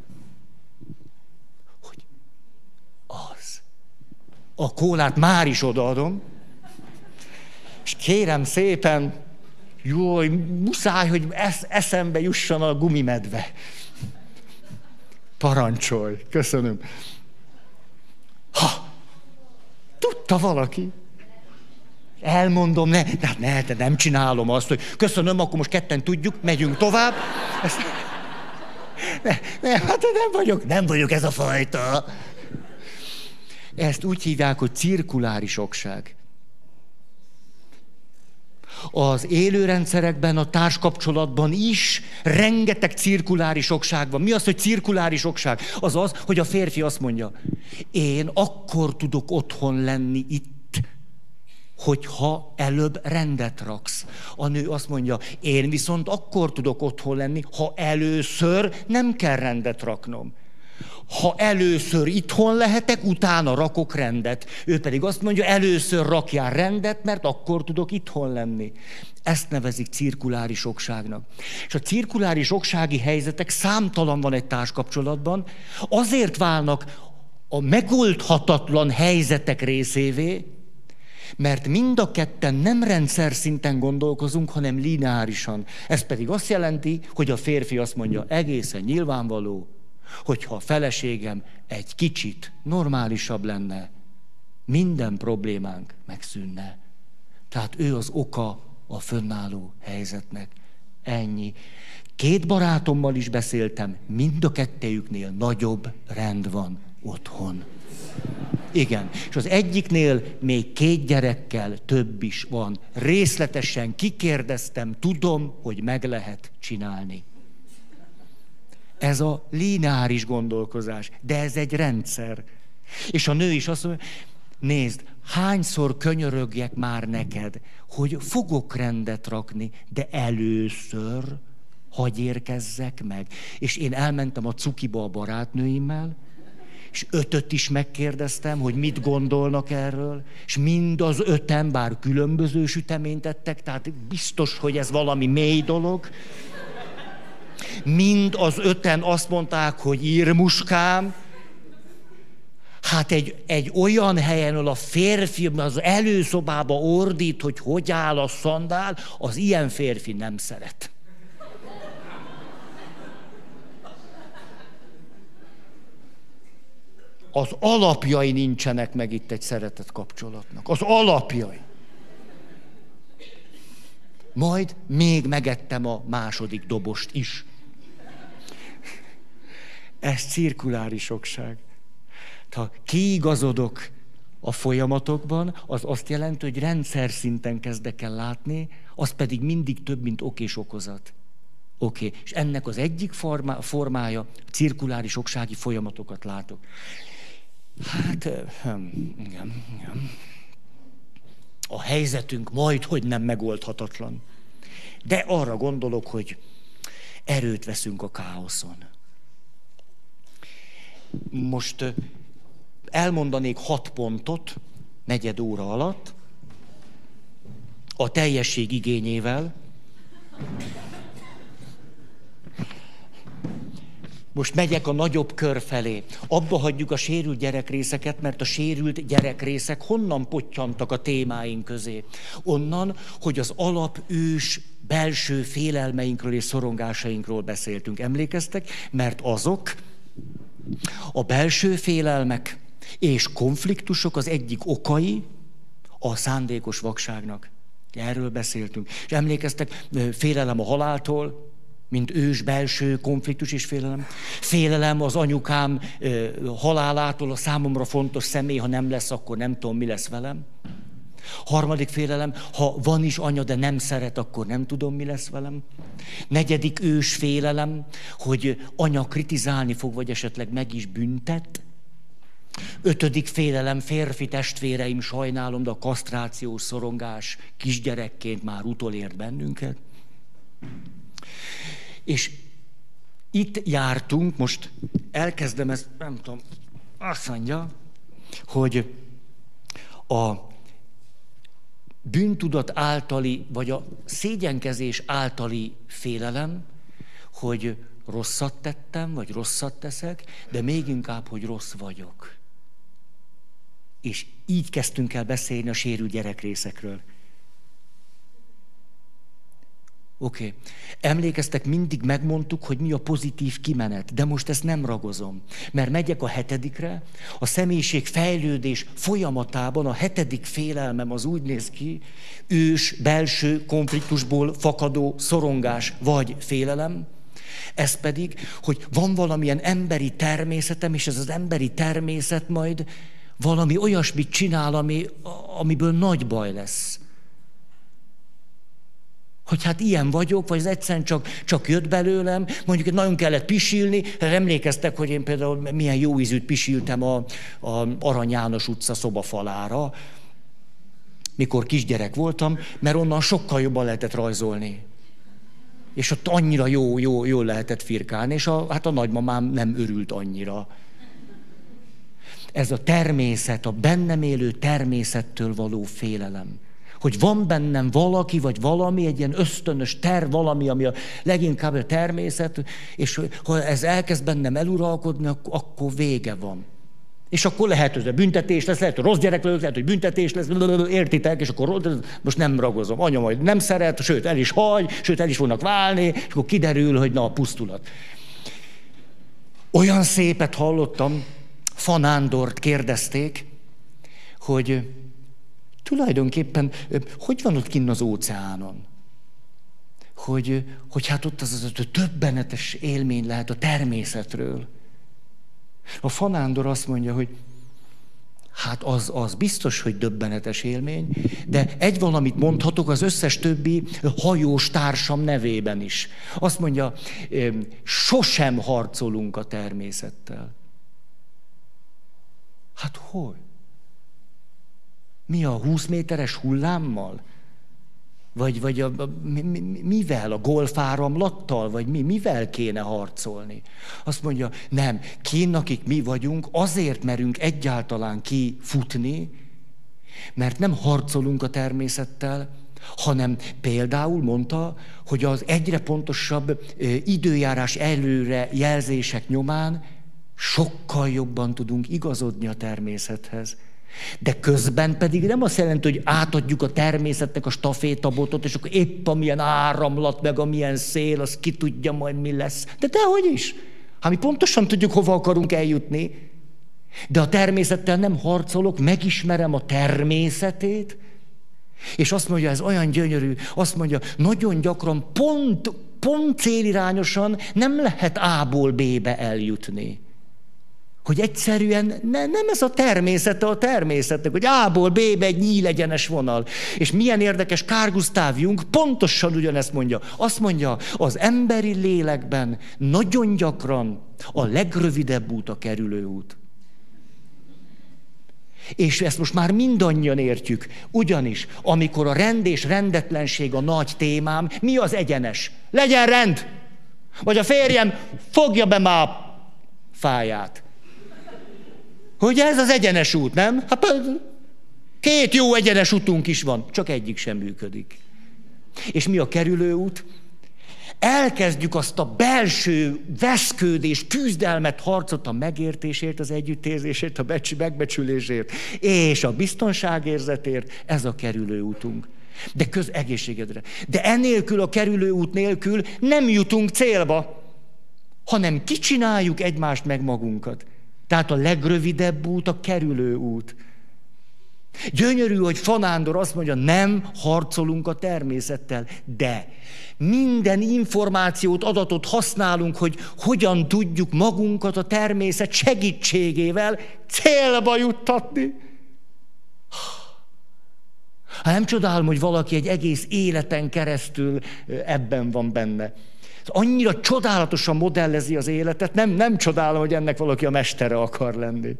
Hogy az. A kólát már is odaadom, és kérem szépen, jaj, muszáj, hogy eszembe jusson a gumimedve. Parancsolj, köszönöm. Ha! Tudta valaki? Elmondom, de nem csinálom azt, hogy köszönöm, akkor most ketten tudjuk, megyünk tovább. Hát nem vagyok ez a fajta. Ezt úgy hívják, hogy cirkuláris okság. Az élőrendszerekben, a társkapcsolatban is rengeteg cirkuláris okság van. Mi az, hogy cirkuláris okság? Az, hogy a férfi azt mondja, én akkor tudok otthon lenni itt, hogyha előbb rendet raksz. A nő azt mondja, én viszont akkor tudok otthon lenni, ha először nem kell rendet raknom. Ha először itthon lehetek, utána rakok rendet. Ő pedig azt mondja, először rakjál rendet, mert akkor tudok itthon lenni. Ezt nevezik cirkuláris okságnak. És a cirkuláris oksági helyzetek számtalan van egy társkapcsolatban, azért válnak a megoldhatatlan helyzetek részévé, mert mind a ketten nem rendszer szinten gondolkozunk, hanem lineárisan. Ez pedig azt jelenti, hogy a férfi azt mondja, egészen nyilvánvaló, hogyha a feleségem egy kicsit normálisabb lenne, minden problémánk megszűnne. Tehát ő az oka a fönnálló helyzetnek. Ennyi. 2 barátommal is beszéltem, mind a kettejüknél nagyobb rend van otthon. Igen, és az egyiknél még 2 gyerekkel több is van. Részletesen kikérdeztem, tudom, hogy meg lehet csinálni. Ez a lineáris gondolkozás, de ez egy rendszer. És a nő is azt mondja, nézd, hányszor könyörögjek már neked, hogy fogok rendet rakni, de először hadd érkezzek meg. És én elmentem a cukiba a barátnőimmel, és 5-öt is megkérdeztem, hogy mit gondolnak erről, és mind az 5-en, bár különböző süteményt ettek, tehát biztos, hogy ez valami mély dolog. Mind az 5-en azt mondták, hogy írmuskám. Hát egy olyan helyen, ahol a férfi az előszobába ordít, hogy áll a szandál, az ilyen férfi nem szeret. Az alapjai nincsenek meg itt egy szeretett kapcsolatnak. Az alapjai. Majd még megettem a második dobost is. Ez cirkuláris okság. Ha kiigazodok a folyamatokban, az azt jelenti, hogy rendszer szinten kezdek el látni, az pedig mindig több, mint ok és okozat. Oké. És ennek az egyik formája, cirkuláris oksági folyamatokat látok. Hát, igen. A helyzetünk majdhogy nem megoldhatatlan. De arra gondolok, hogy erőt veszünk a káoszon. Most elmondanék 6 pontot, 4 óra alatt, a teljesség igényével. Most megyek a nagyobb kör felé. Abba hagyjuk a sérült gyerekrészeket, mert a sérült gyerekrészek honnan pottyantak a témáink közé? Onnan, hogy az alapős belső félelmeinkről és szorongásainkról beszéltünk. Emlékeztek? Mert azok a belső félelmek és konfliktusok az egyik okai a szándékos vakságnak. Erről beszéltünk. És emlékeztek, félelem a haláltól, mint ős belső konfliktus és félelem. Félelem az anyukám halálától, a számomra fontos személy, ha nem lesz, akkor nem tudom, mi lesz velem. Harmadik félelem, ha van is anya, de nem szeret, akkor nem tudom, mi lesz velem. Negyedik ős félelem, hogy anya kritizálni fog, vagy esetleg meg is büntet. Ötödik félelem, férfi testvéreim, sajnálom, de a kasztrációs szorongás kisgyerekként már utolért bennünket. És itt jártunk, most elkezdem ezt, nem tudom, azt mondja, hogy a bűntudat általi, vagy a szégyenkezés általi félelem, hogy rosszat tettem, vagy rosszat teszek, de még inkább, hogy rossz vagyok. És így kezdtünk el beszélni a sérült gyerekrészekről. Oké. Emlékeztek, mindig megmondtuk, hogy mi a pozitív kimenet, de most ezt nem ragozom. Mert megyek a 7-re, a személyiség fejlődés folyamatában a 7. félelmem az úgy néz ki, ős, belső konfliktusból fakadó szorongás vagy félelem, ez pedig, hogy van valamilyen emberi természetem, és ez az emberi természet majd valami olyasmit csinál, amiből nagy baj lesz. Hogy hát ilyen vagyok, vagy ez egyszerűen csak jött belőlem, mondjuk nagyon kellett pisilni, emlékeztek, hogy én például milyen jó ízűt pisiltem a Arany János utca szobafalára, mikor kisgyerek voltam, mert onnan sokkal jobban lehetett rajzolni. És ott annyira jól lehetett firkálni, és hát a nagymamám nem örült annyira. Ez a természet, a bennem élő természettől való félelem. Hogy van bennem valaki, vagy valami, egy ilyen ösztönös valami, ami leginkább a természet, és ha ez elkezd bennem eluralkodni, akkor vége van. És akkor lehet, hogy büntetés lesz, lehet, hogy rossz gyerek lesz, lehet, hogy büntetés lesz, értitek, és akkor most nem ragozom. Anya majd nem szeret, sőt el is hagy, sőt el is fognak válni, és akkor kiderül, hogy na a pusztulat. Olyan szépet hallottam, Fanándort kérdezték, hogy tulajdonképpen, hogy van ott kinn az óceánon? Hogy hát ott az döbbenetes élmény lehet a természetről. A Fanándor azt mondja, hogy hát az biztos, hogy döbbenetes élmény, de egy valamit mondhatok az összes többi hajós társam nevében is. Azt mondja, sosem harcolunk a természettel. Hát hogy? Mi a 20 méteres hullámmal? Vagy mivel? A golfáramlattal? Vagy mivel kéne harcolni? Azt mondja, nem, kinn, akik mi vagyunk, azért merünk egyáltalán kifutni, mert nem harcolunk a természettel, hanem például mondta, hogy az egyre pontosabb időjárás előre jelzések nyomán sokkal jobban tudunk igazodni a természethez. De közben pedig nem azt jelenti, hogy átadjuk a természetnek a stafétabotot, és akkor épp amilyen áramlat, meg amilyen szél, az ki tudja majd mi lesz. De dehogy is. Hát mi pontosan tudjuk, hova akarunk eljutni. De a természettel nem harcolok, megismerem a természetét, és azt mondja, ez olyan gyönyörű, azt mondja, nagyon gyakran pont célirányosan nem lehet A-ból B-be eljutni. Hogy egyszerűen nem ez a természete a természetnek, hogy A-ból B-be egy nyílegyenes vonal. És milyen érdekes, Carl Gustav Jung pontosan ugyanezt mondja. Azt mondja, az emberi lélekben nagyon gyakran a legrövidebb út a kerülő út. És ezt most már mindannyian értjük. Ugyanis, amikor a rend és rendetlenség a nagy témám, mi az egyenes? Legyen rend! Vagy a férjem fogja be már fáját. Hogy ez az egyenes út, nem? Hát 2 jó egyenes útunk is van, csak egyik sem működik. És mi a kerülő út? Elkezdjük azt a belső veszkődést, küzdelmet, harcot a megértésért, az együttérzésért, a megbecsülésért és a biztonságérzetért, ez a kerülő útunk. De egészségedre. De enélkül, a kerülő út nélkül nem jutunk célba, hanem kicsináljuk egymást meg magunkat. Tehát a legrövidebb út a kerülő út. Gyönyörű, hogy Fanándor azt mondja, nem harcolunk a természettel, de minden információt, adatot használunk, hogy hogyan tudjuk magunkat a természet segítségével célba juttatni. Hát nem csodálom, hogy valaki egy egész életen keresztül ebben van benne. Annyira csodálatosan modellezi az életet, nem csodálom, hogy ennek valaki a mestere akar lenni.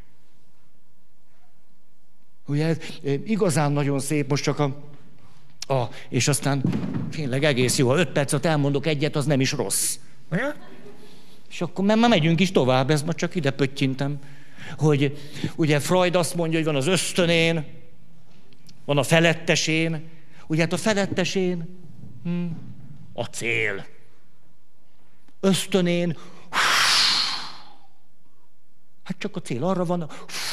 Ugye ez igazán nagyon szép, most csak és aztán tényleg egész jó, ha 5 percet elmondok egyet, az nem is rossz. És akkor már megyünk is tovább, ezt már csak ide pöttyintem. Hogy ugye Freud azt mondja, hogy van az ösztönén, van a felettesén. Ugye hát a felettesén a cél. Ösztönén hát csak a cél arra van.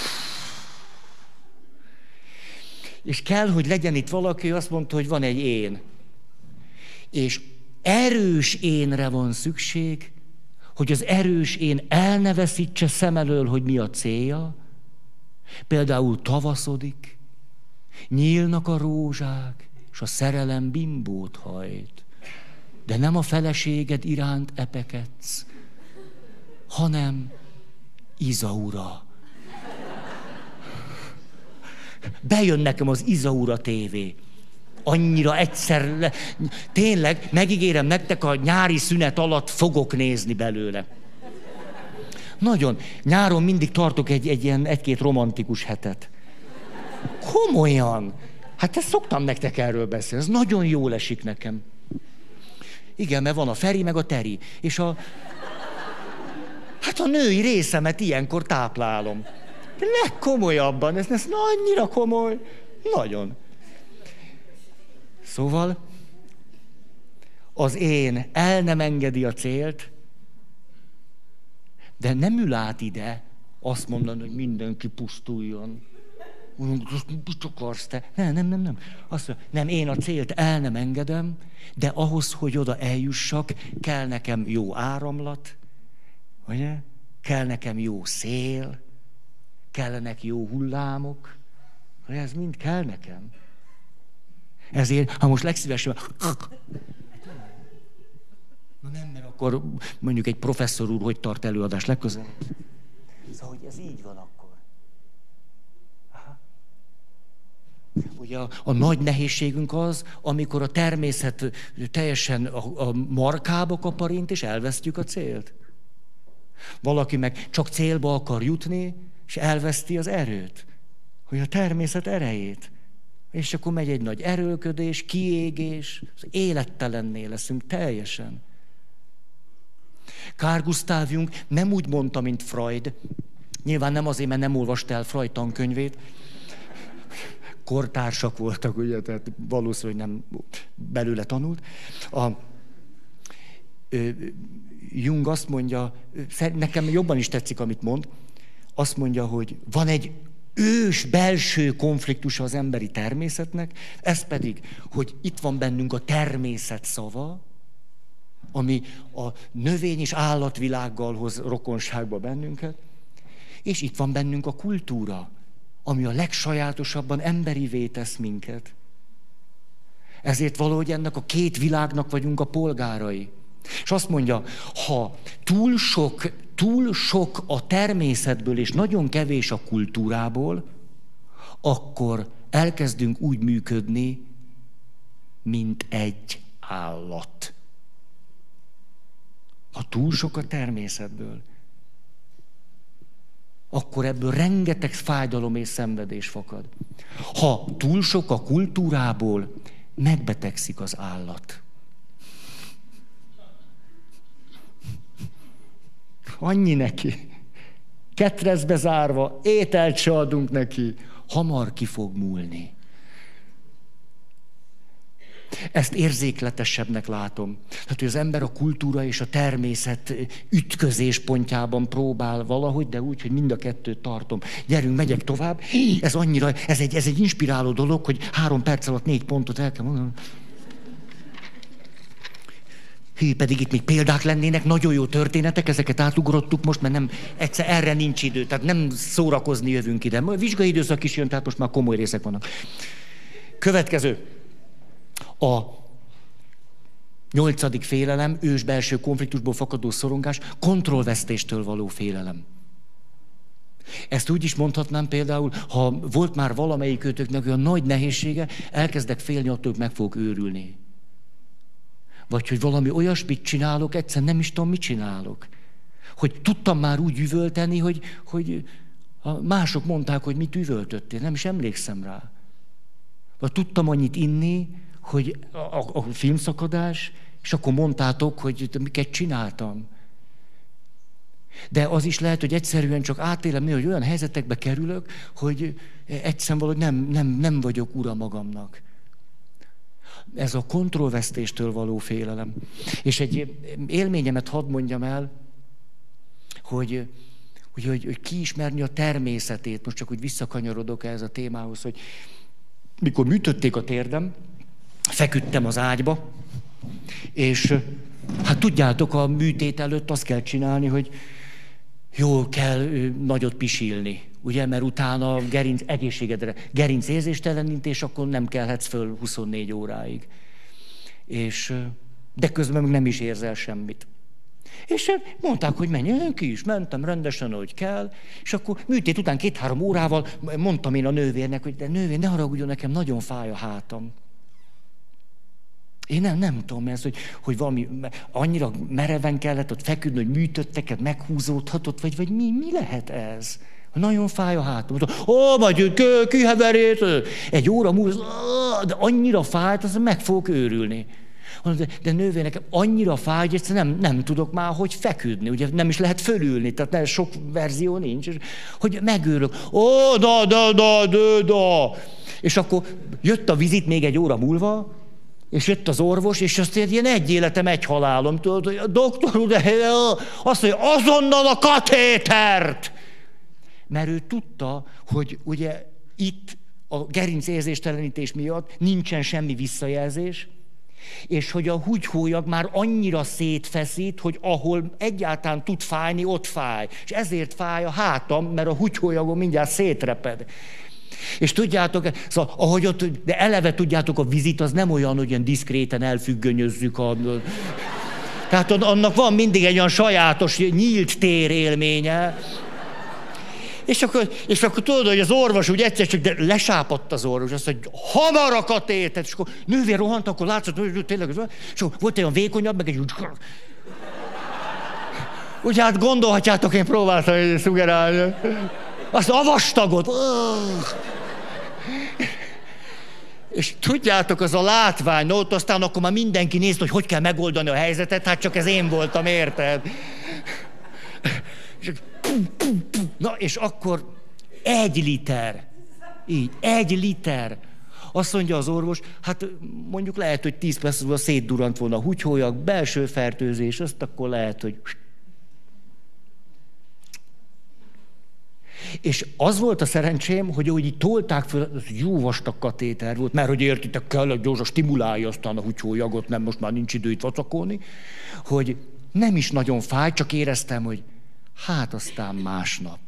És kell, hogy legyen itt valaki, azt mondta, hogy van egy én. És erős énre van szükség, hogy az erős én el ne veszítse szem elől, hogy mi a célja. Például tavaszodik, nyílnak a rózsák, és a szerelem bimbót hajt. De nem a feleséged iránt epekedsz, hanem Izaura. Bejön nekem az Izaura tévé. Annyira egyszer, tényleg, megígérem nektek, a nyári szünet alatt fogok nézni belőle. Nagyon. Nyáron mindig tartok egy-két romantikus hetet. Komolyan. Hát ezt szoktam nektek erről beszélni. Ez nagyon jól esik nekem. Igen, mert van a Feri, meg a Teri. És hát a női részemet ilyenkor táplálom. De legkomolyabban, ez annyira komoly. Nagyon. Szóval az én el nem engedi a célt, de nem ül át ide azt mondani, hogy mindenki pusztuljon. Mit akarsz te? Nem. Azt mondja, nem, én a célt el nem engedem, de ahhoz, hogy oda eljussak, kell nekem jó áramlat, ugye? Kell nekem jó szél, kellenek jó hullámok, ez mind kell nekem. Ezért, ha most legszívesebben... Na nem, mert akkor mondjuk egy professzor úr hogy tart előadást legközelebb. Szóval, hogy ez így van akkor. Aha. Ugye a nagy nehézségünk az, amikor a természet teljesen a markába kaparint, és elvesztjük a célt. Valaki meg csak célba akar jutni, és elveszti az erőt. Hogy a természet erejét. És akkor megy egy nagy erőlködés, kiégés, az élettelenné leszünk teljesen. Carl Gustav Jung nem úgy mondta, mint Freud. Nyilván nem azért, mert nem olvasta el Freud tankönyvét. Kortársak voltak, ugye, tehát valószínűleg nem belőle tanult. Jung azt mondja, nekem jobban is tetszik, amit mond, azt mondja, hogy van egy ős belső konfliktusa az emberi természetnek, ez pedig, hogy itt van bennünk a természet szava, ami a növény- és állatvilággal hoz rokonságba bennünket, és itt van bennünk a kultúra, ami a legsajátosabban emberivé tesz minket. Ezért valahogy ennek a két világnak vagyunk a polgárai. És azt mondja, ha túl sok a természetből, és nagyon kevés a kultúrából, akkor elkezdünk úgy működni, mint egy állat. Ha túl sok a természetből, akkor ebből rengeteg fájdalom és szenvedés fakad. Ha túl sok a kultúrából, megbetegszik az állat. Annyi neki. Ketrezbe zárva, ételt se adunk neki, hamar ki fog múlni. Ezt érzékletesebbnek látom. Tehát, hogy az ember a kultúra és a természet ütközés pontjában próbál valahogy, de úgy, hogy mind a kettőt tartom. Gyerünk, megyek tovább. Ez egy inspiráló dolog, hogy 3 perc alatt 4 pontot el kell mondanom. Hű, pedig itt még példák lennének, nagyon jó történetek, ezeket átugrottuk most, mert nem, egyszer erre nincs idő, tehát nem szórakozni jövünk ide. A vizsgai időszak is jön, tehát most már komoly részek vannak. Következő. A 8. félelem, ős belső konfliktusból fakadó szorongás, kontrollvesztéstől való félelem. Ezt úgy is mondhatnám például, ha volt már valamelyikőtöknek olyan nagy nehézsége, elkezdek félni attól, hogy meg fogok őrülni. Vagy hogy valami olyasmit csinálok, egyszerűen nem is tudom, mit csinálok. Hogy tudtam már úgy üvölteni, hogy mások mondták, hogy mit üvöltöttél, nem is emlékszem rá. Vagy tudtam annyit inni, hogy a filmszakadás, és akkor mondtátok, hogy miket csináltam. De az is lehet, hogy egyszerűen csak átélem néha, hogy olyan helyzetekbe kerülök, hogy egyszerűen valahogy nem vagyok ura magamnak. Ez a kontrollvesztéstől való félelem. És egy élményemet hadd mondjam el, hogy kiismerni a természetét. Most csak úgy visszakanyarodok ehhez a témához, hogy mikor műtötték a térdem, feküdtem az ágyba, és hát tudjátok, a műtét előtt azt kell csinálni, hogy jól kell nagyot pisilni, ugye, mert utána a egészségedre gerincérzéstelenítés, akkor nem kelhetsz föl 24 óráig. De közben meg nem is érzel semmit. És mondták, hogy menj, én ki is mentem rendesen, ahogy kell, és akkor műtét után 2-3 órával mondtam én a nővérnek, hogy de nővér, ne haragudjon, nekem nagyon fáj a hátam. Én nem tudom ezt, hogy valami annyira mereven kellett ott feküdni, hogy műtötteket meghúzódhatott, vagy mi lehet ez? Nagyon fáj a hátam. Majd kiheverét, 1 óra múlva, de annyira fájt, azt meg fogok őrülni. De nővér, nekem annyira fáj, hogy egyszerűen nem tudok már, hogy feküdni. Ugye nem is lehet fölülni, tehát sok verzió nincs. Hogy megőrök. És akkor jött a vizit még 1 óra múlva, és jött az orvos, és azt mondja, ilyen 1 életem, 1 halálom. Tudod, hogy a doktor úr, azt mondja, azonnal a katétert! Mert ő tudta, hogy ugye itt a gerincérzéstelenítés miatt nincsen semmi visszajelzés, és hogy a húgyhólyag már annyira szétfeszít, hogy ahol egyáltalán tud fájni, ott fáj. És ezért fáj a hátam, mert a húgyhólyagon mindjárt szétreped. És tudjátok, szóval, ahogy ott, de eleve tudjátok, a vizit az nem olyan, hogy ilyen diszkréten elfüggönyözzük. Tehát annak van mindig egy olyan sajátos, nyílt tér élménye. És akkor tudod, hogy az orvos úgy egyszer csak lesápadt az orvos, azt mondja, hogy hamar a katétet, és akkor nővér rohant, akkor látszott, hogy tényleg, és akkor volt egy olyan vékonyabb, meg egy úgy... Úgy hát gondolhatjátok, én próbáltam szugerálni. Azt a vastagot. És tudjátok, az a látvány, ott aztán akkor már mindenki nézte, hogy kell megoldani a helyzetet, hát csak ez én voltam, érted? Na, és akkor 1 liter. Így, 1 liter. Azt mondja az orvos, hát mondjuk lehet, hogy 10 perc múlva szétdurrant volna a húgyhólyag, belső fertőzés, azt akkor lehet, hogy... És az volt a szerencsém, hogy ahogy így tolták föl, az jó vastag katéter volt, mert hogy értitek, kell, hogy gyorsan stimulálja aztán a húgyhólyagot, nem, most már nincs idő itt vacakolni, hogy nem is nagyon fáj, csak éreztem, hogy hát aztán másnap.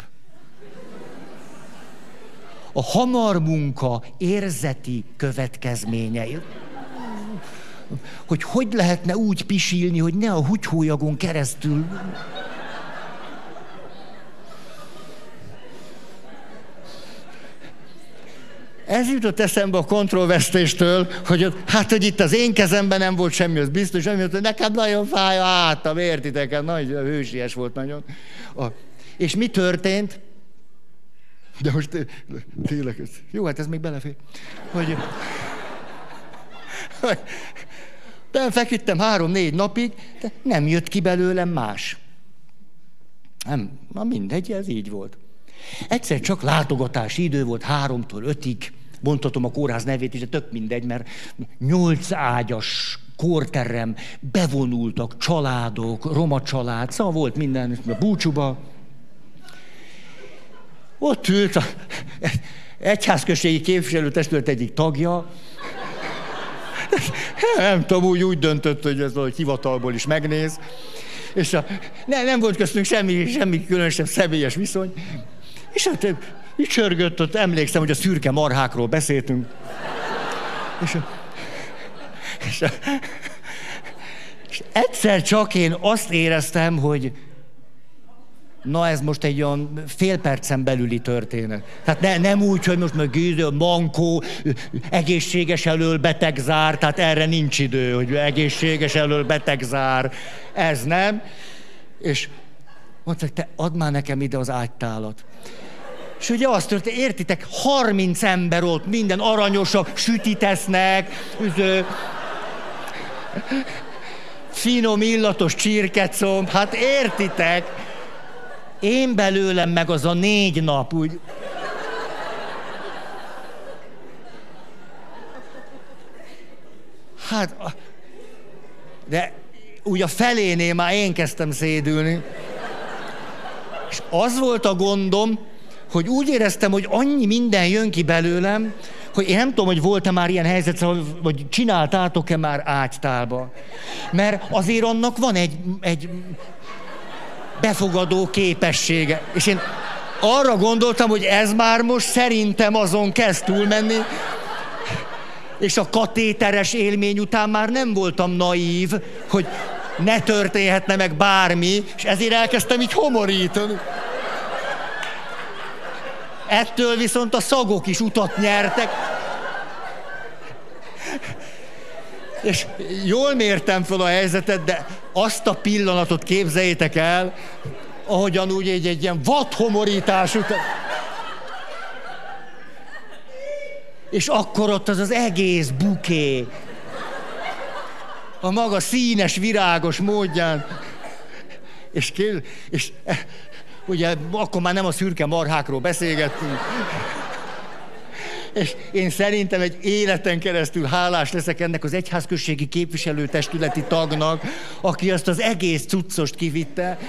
A hamar munka érzeti következményei. Hogy lehetne úgy pisilni, hogy ne a húgyhólyagon keresztül... Ez jutott eszembe a kontrollvesztéstől, hogy itt az én kezemben nem volt semmi, az biztos, hogy nekem nagyon fáj a hátam, értitek? Nagy hősies volt nagyon. És mi történt? De most tényleg, jó, hát ez még belefér. De feküdtem 3-4 napig, de nem jött ki belőlem más. Nem, na mindegy, ez így volt. Egyszer csak látogatási idő volt 3-tól 5-ig, mondhatom a kórház nevét is, de tök mindegy, mert 8 ágyas kórterem, bevonultak családok, roma család, szóval volt minden, a búcsúba. Ott ült a egyházközségi képviselőtestület egyik tagja, Nem tudom, úgy döntött, hogy ez valahogy hivatalból is megnéz. És nem volt köztünk semmi különösebb személyes viszony. És hát ücsörgött, ott emlékszem, hogy a szürke marhákról beszéltünk. És egyszer csak én azt éreztem, hogy na ez most egy olyan fél percen belüli történet. Tehát nem úgy, hogy most meg mankó, egészséges elől beteg zár, tehát erre nincs idő, hogy egészséges elől beteg zár. Ez nem. És mondták, te add már nekem ide az ágytálat. És ugye azt történt, értitek, 30 ember ott, minden aranyosak, sütit esznek, finom, illatos csirkecomb, hát értitek, én belőlem meg az a 4 nap, úgy... Hát, de úgy a felénél már én kezdtem szédülni. És az volt a gondom, hogy úgy éreztem, hogy annyi minden jön ki belőlem, hogy én nem tudom, hogy volt-e már ilyen helyzet, vagy csináltátok-e már ágytálba. Mert azért annak van egy befogadó képessége. És én arra gondoltam, hogy ez már most szerintem azon kezd túlmenni, és a katéteres élmény után már nem voltam naív, hogy ne történhetne meg bármi, és ezért elkezdtem így homorítani. Ettől viszont a szagok is utat nyertek. És jól mértem fel a helyzetet, de azt a pillanatot képzeljétek el, ahogyan úgy egy ilyen vadhomorítás után. És akkor ott az egész buké, a maga színes, virágos módján. És ugye akkor már nem a szürke marhákról beszélgettünk. És én szerintem egy életen keresztül hálás leszek ennek az egyházközségi képviselőtestületi tagnak, aki azt az egész cuccost kivitte,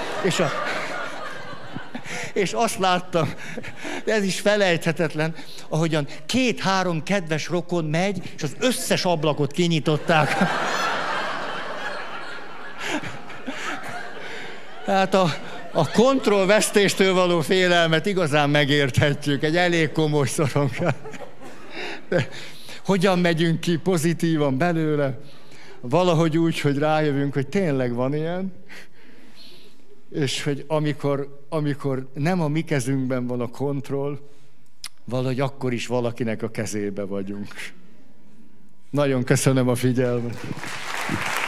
és azt láttam, de ez is felejthetetlen, ahogyan 2-3 kedves rokon megy, és az összes ablakot kinyitották. Hát a kontrollvesztéstől való félelmet igazán megérthetjük, egy elég komoly szorongás. De hogyan megyünk ki pozitívan belőle? Valahogy úgy, hogy rájövünk, hogy tényleg van ilyen, és hogy amikor nem a mi kezünkben van a kontroll, valahogy akkor is valakinek a kezébe vagyunk. Nagyon köszönöm a figyelmet.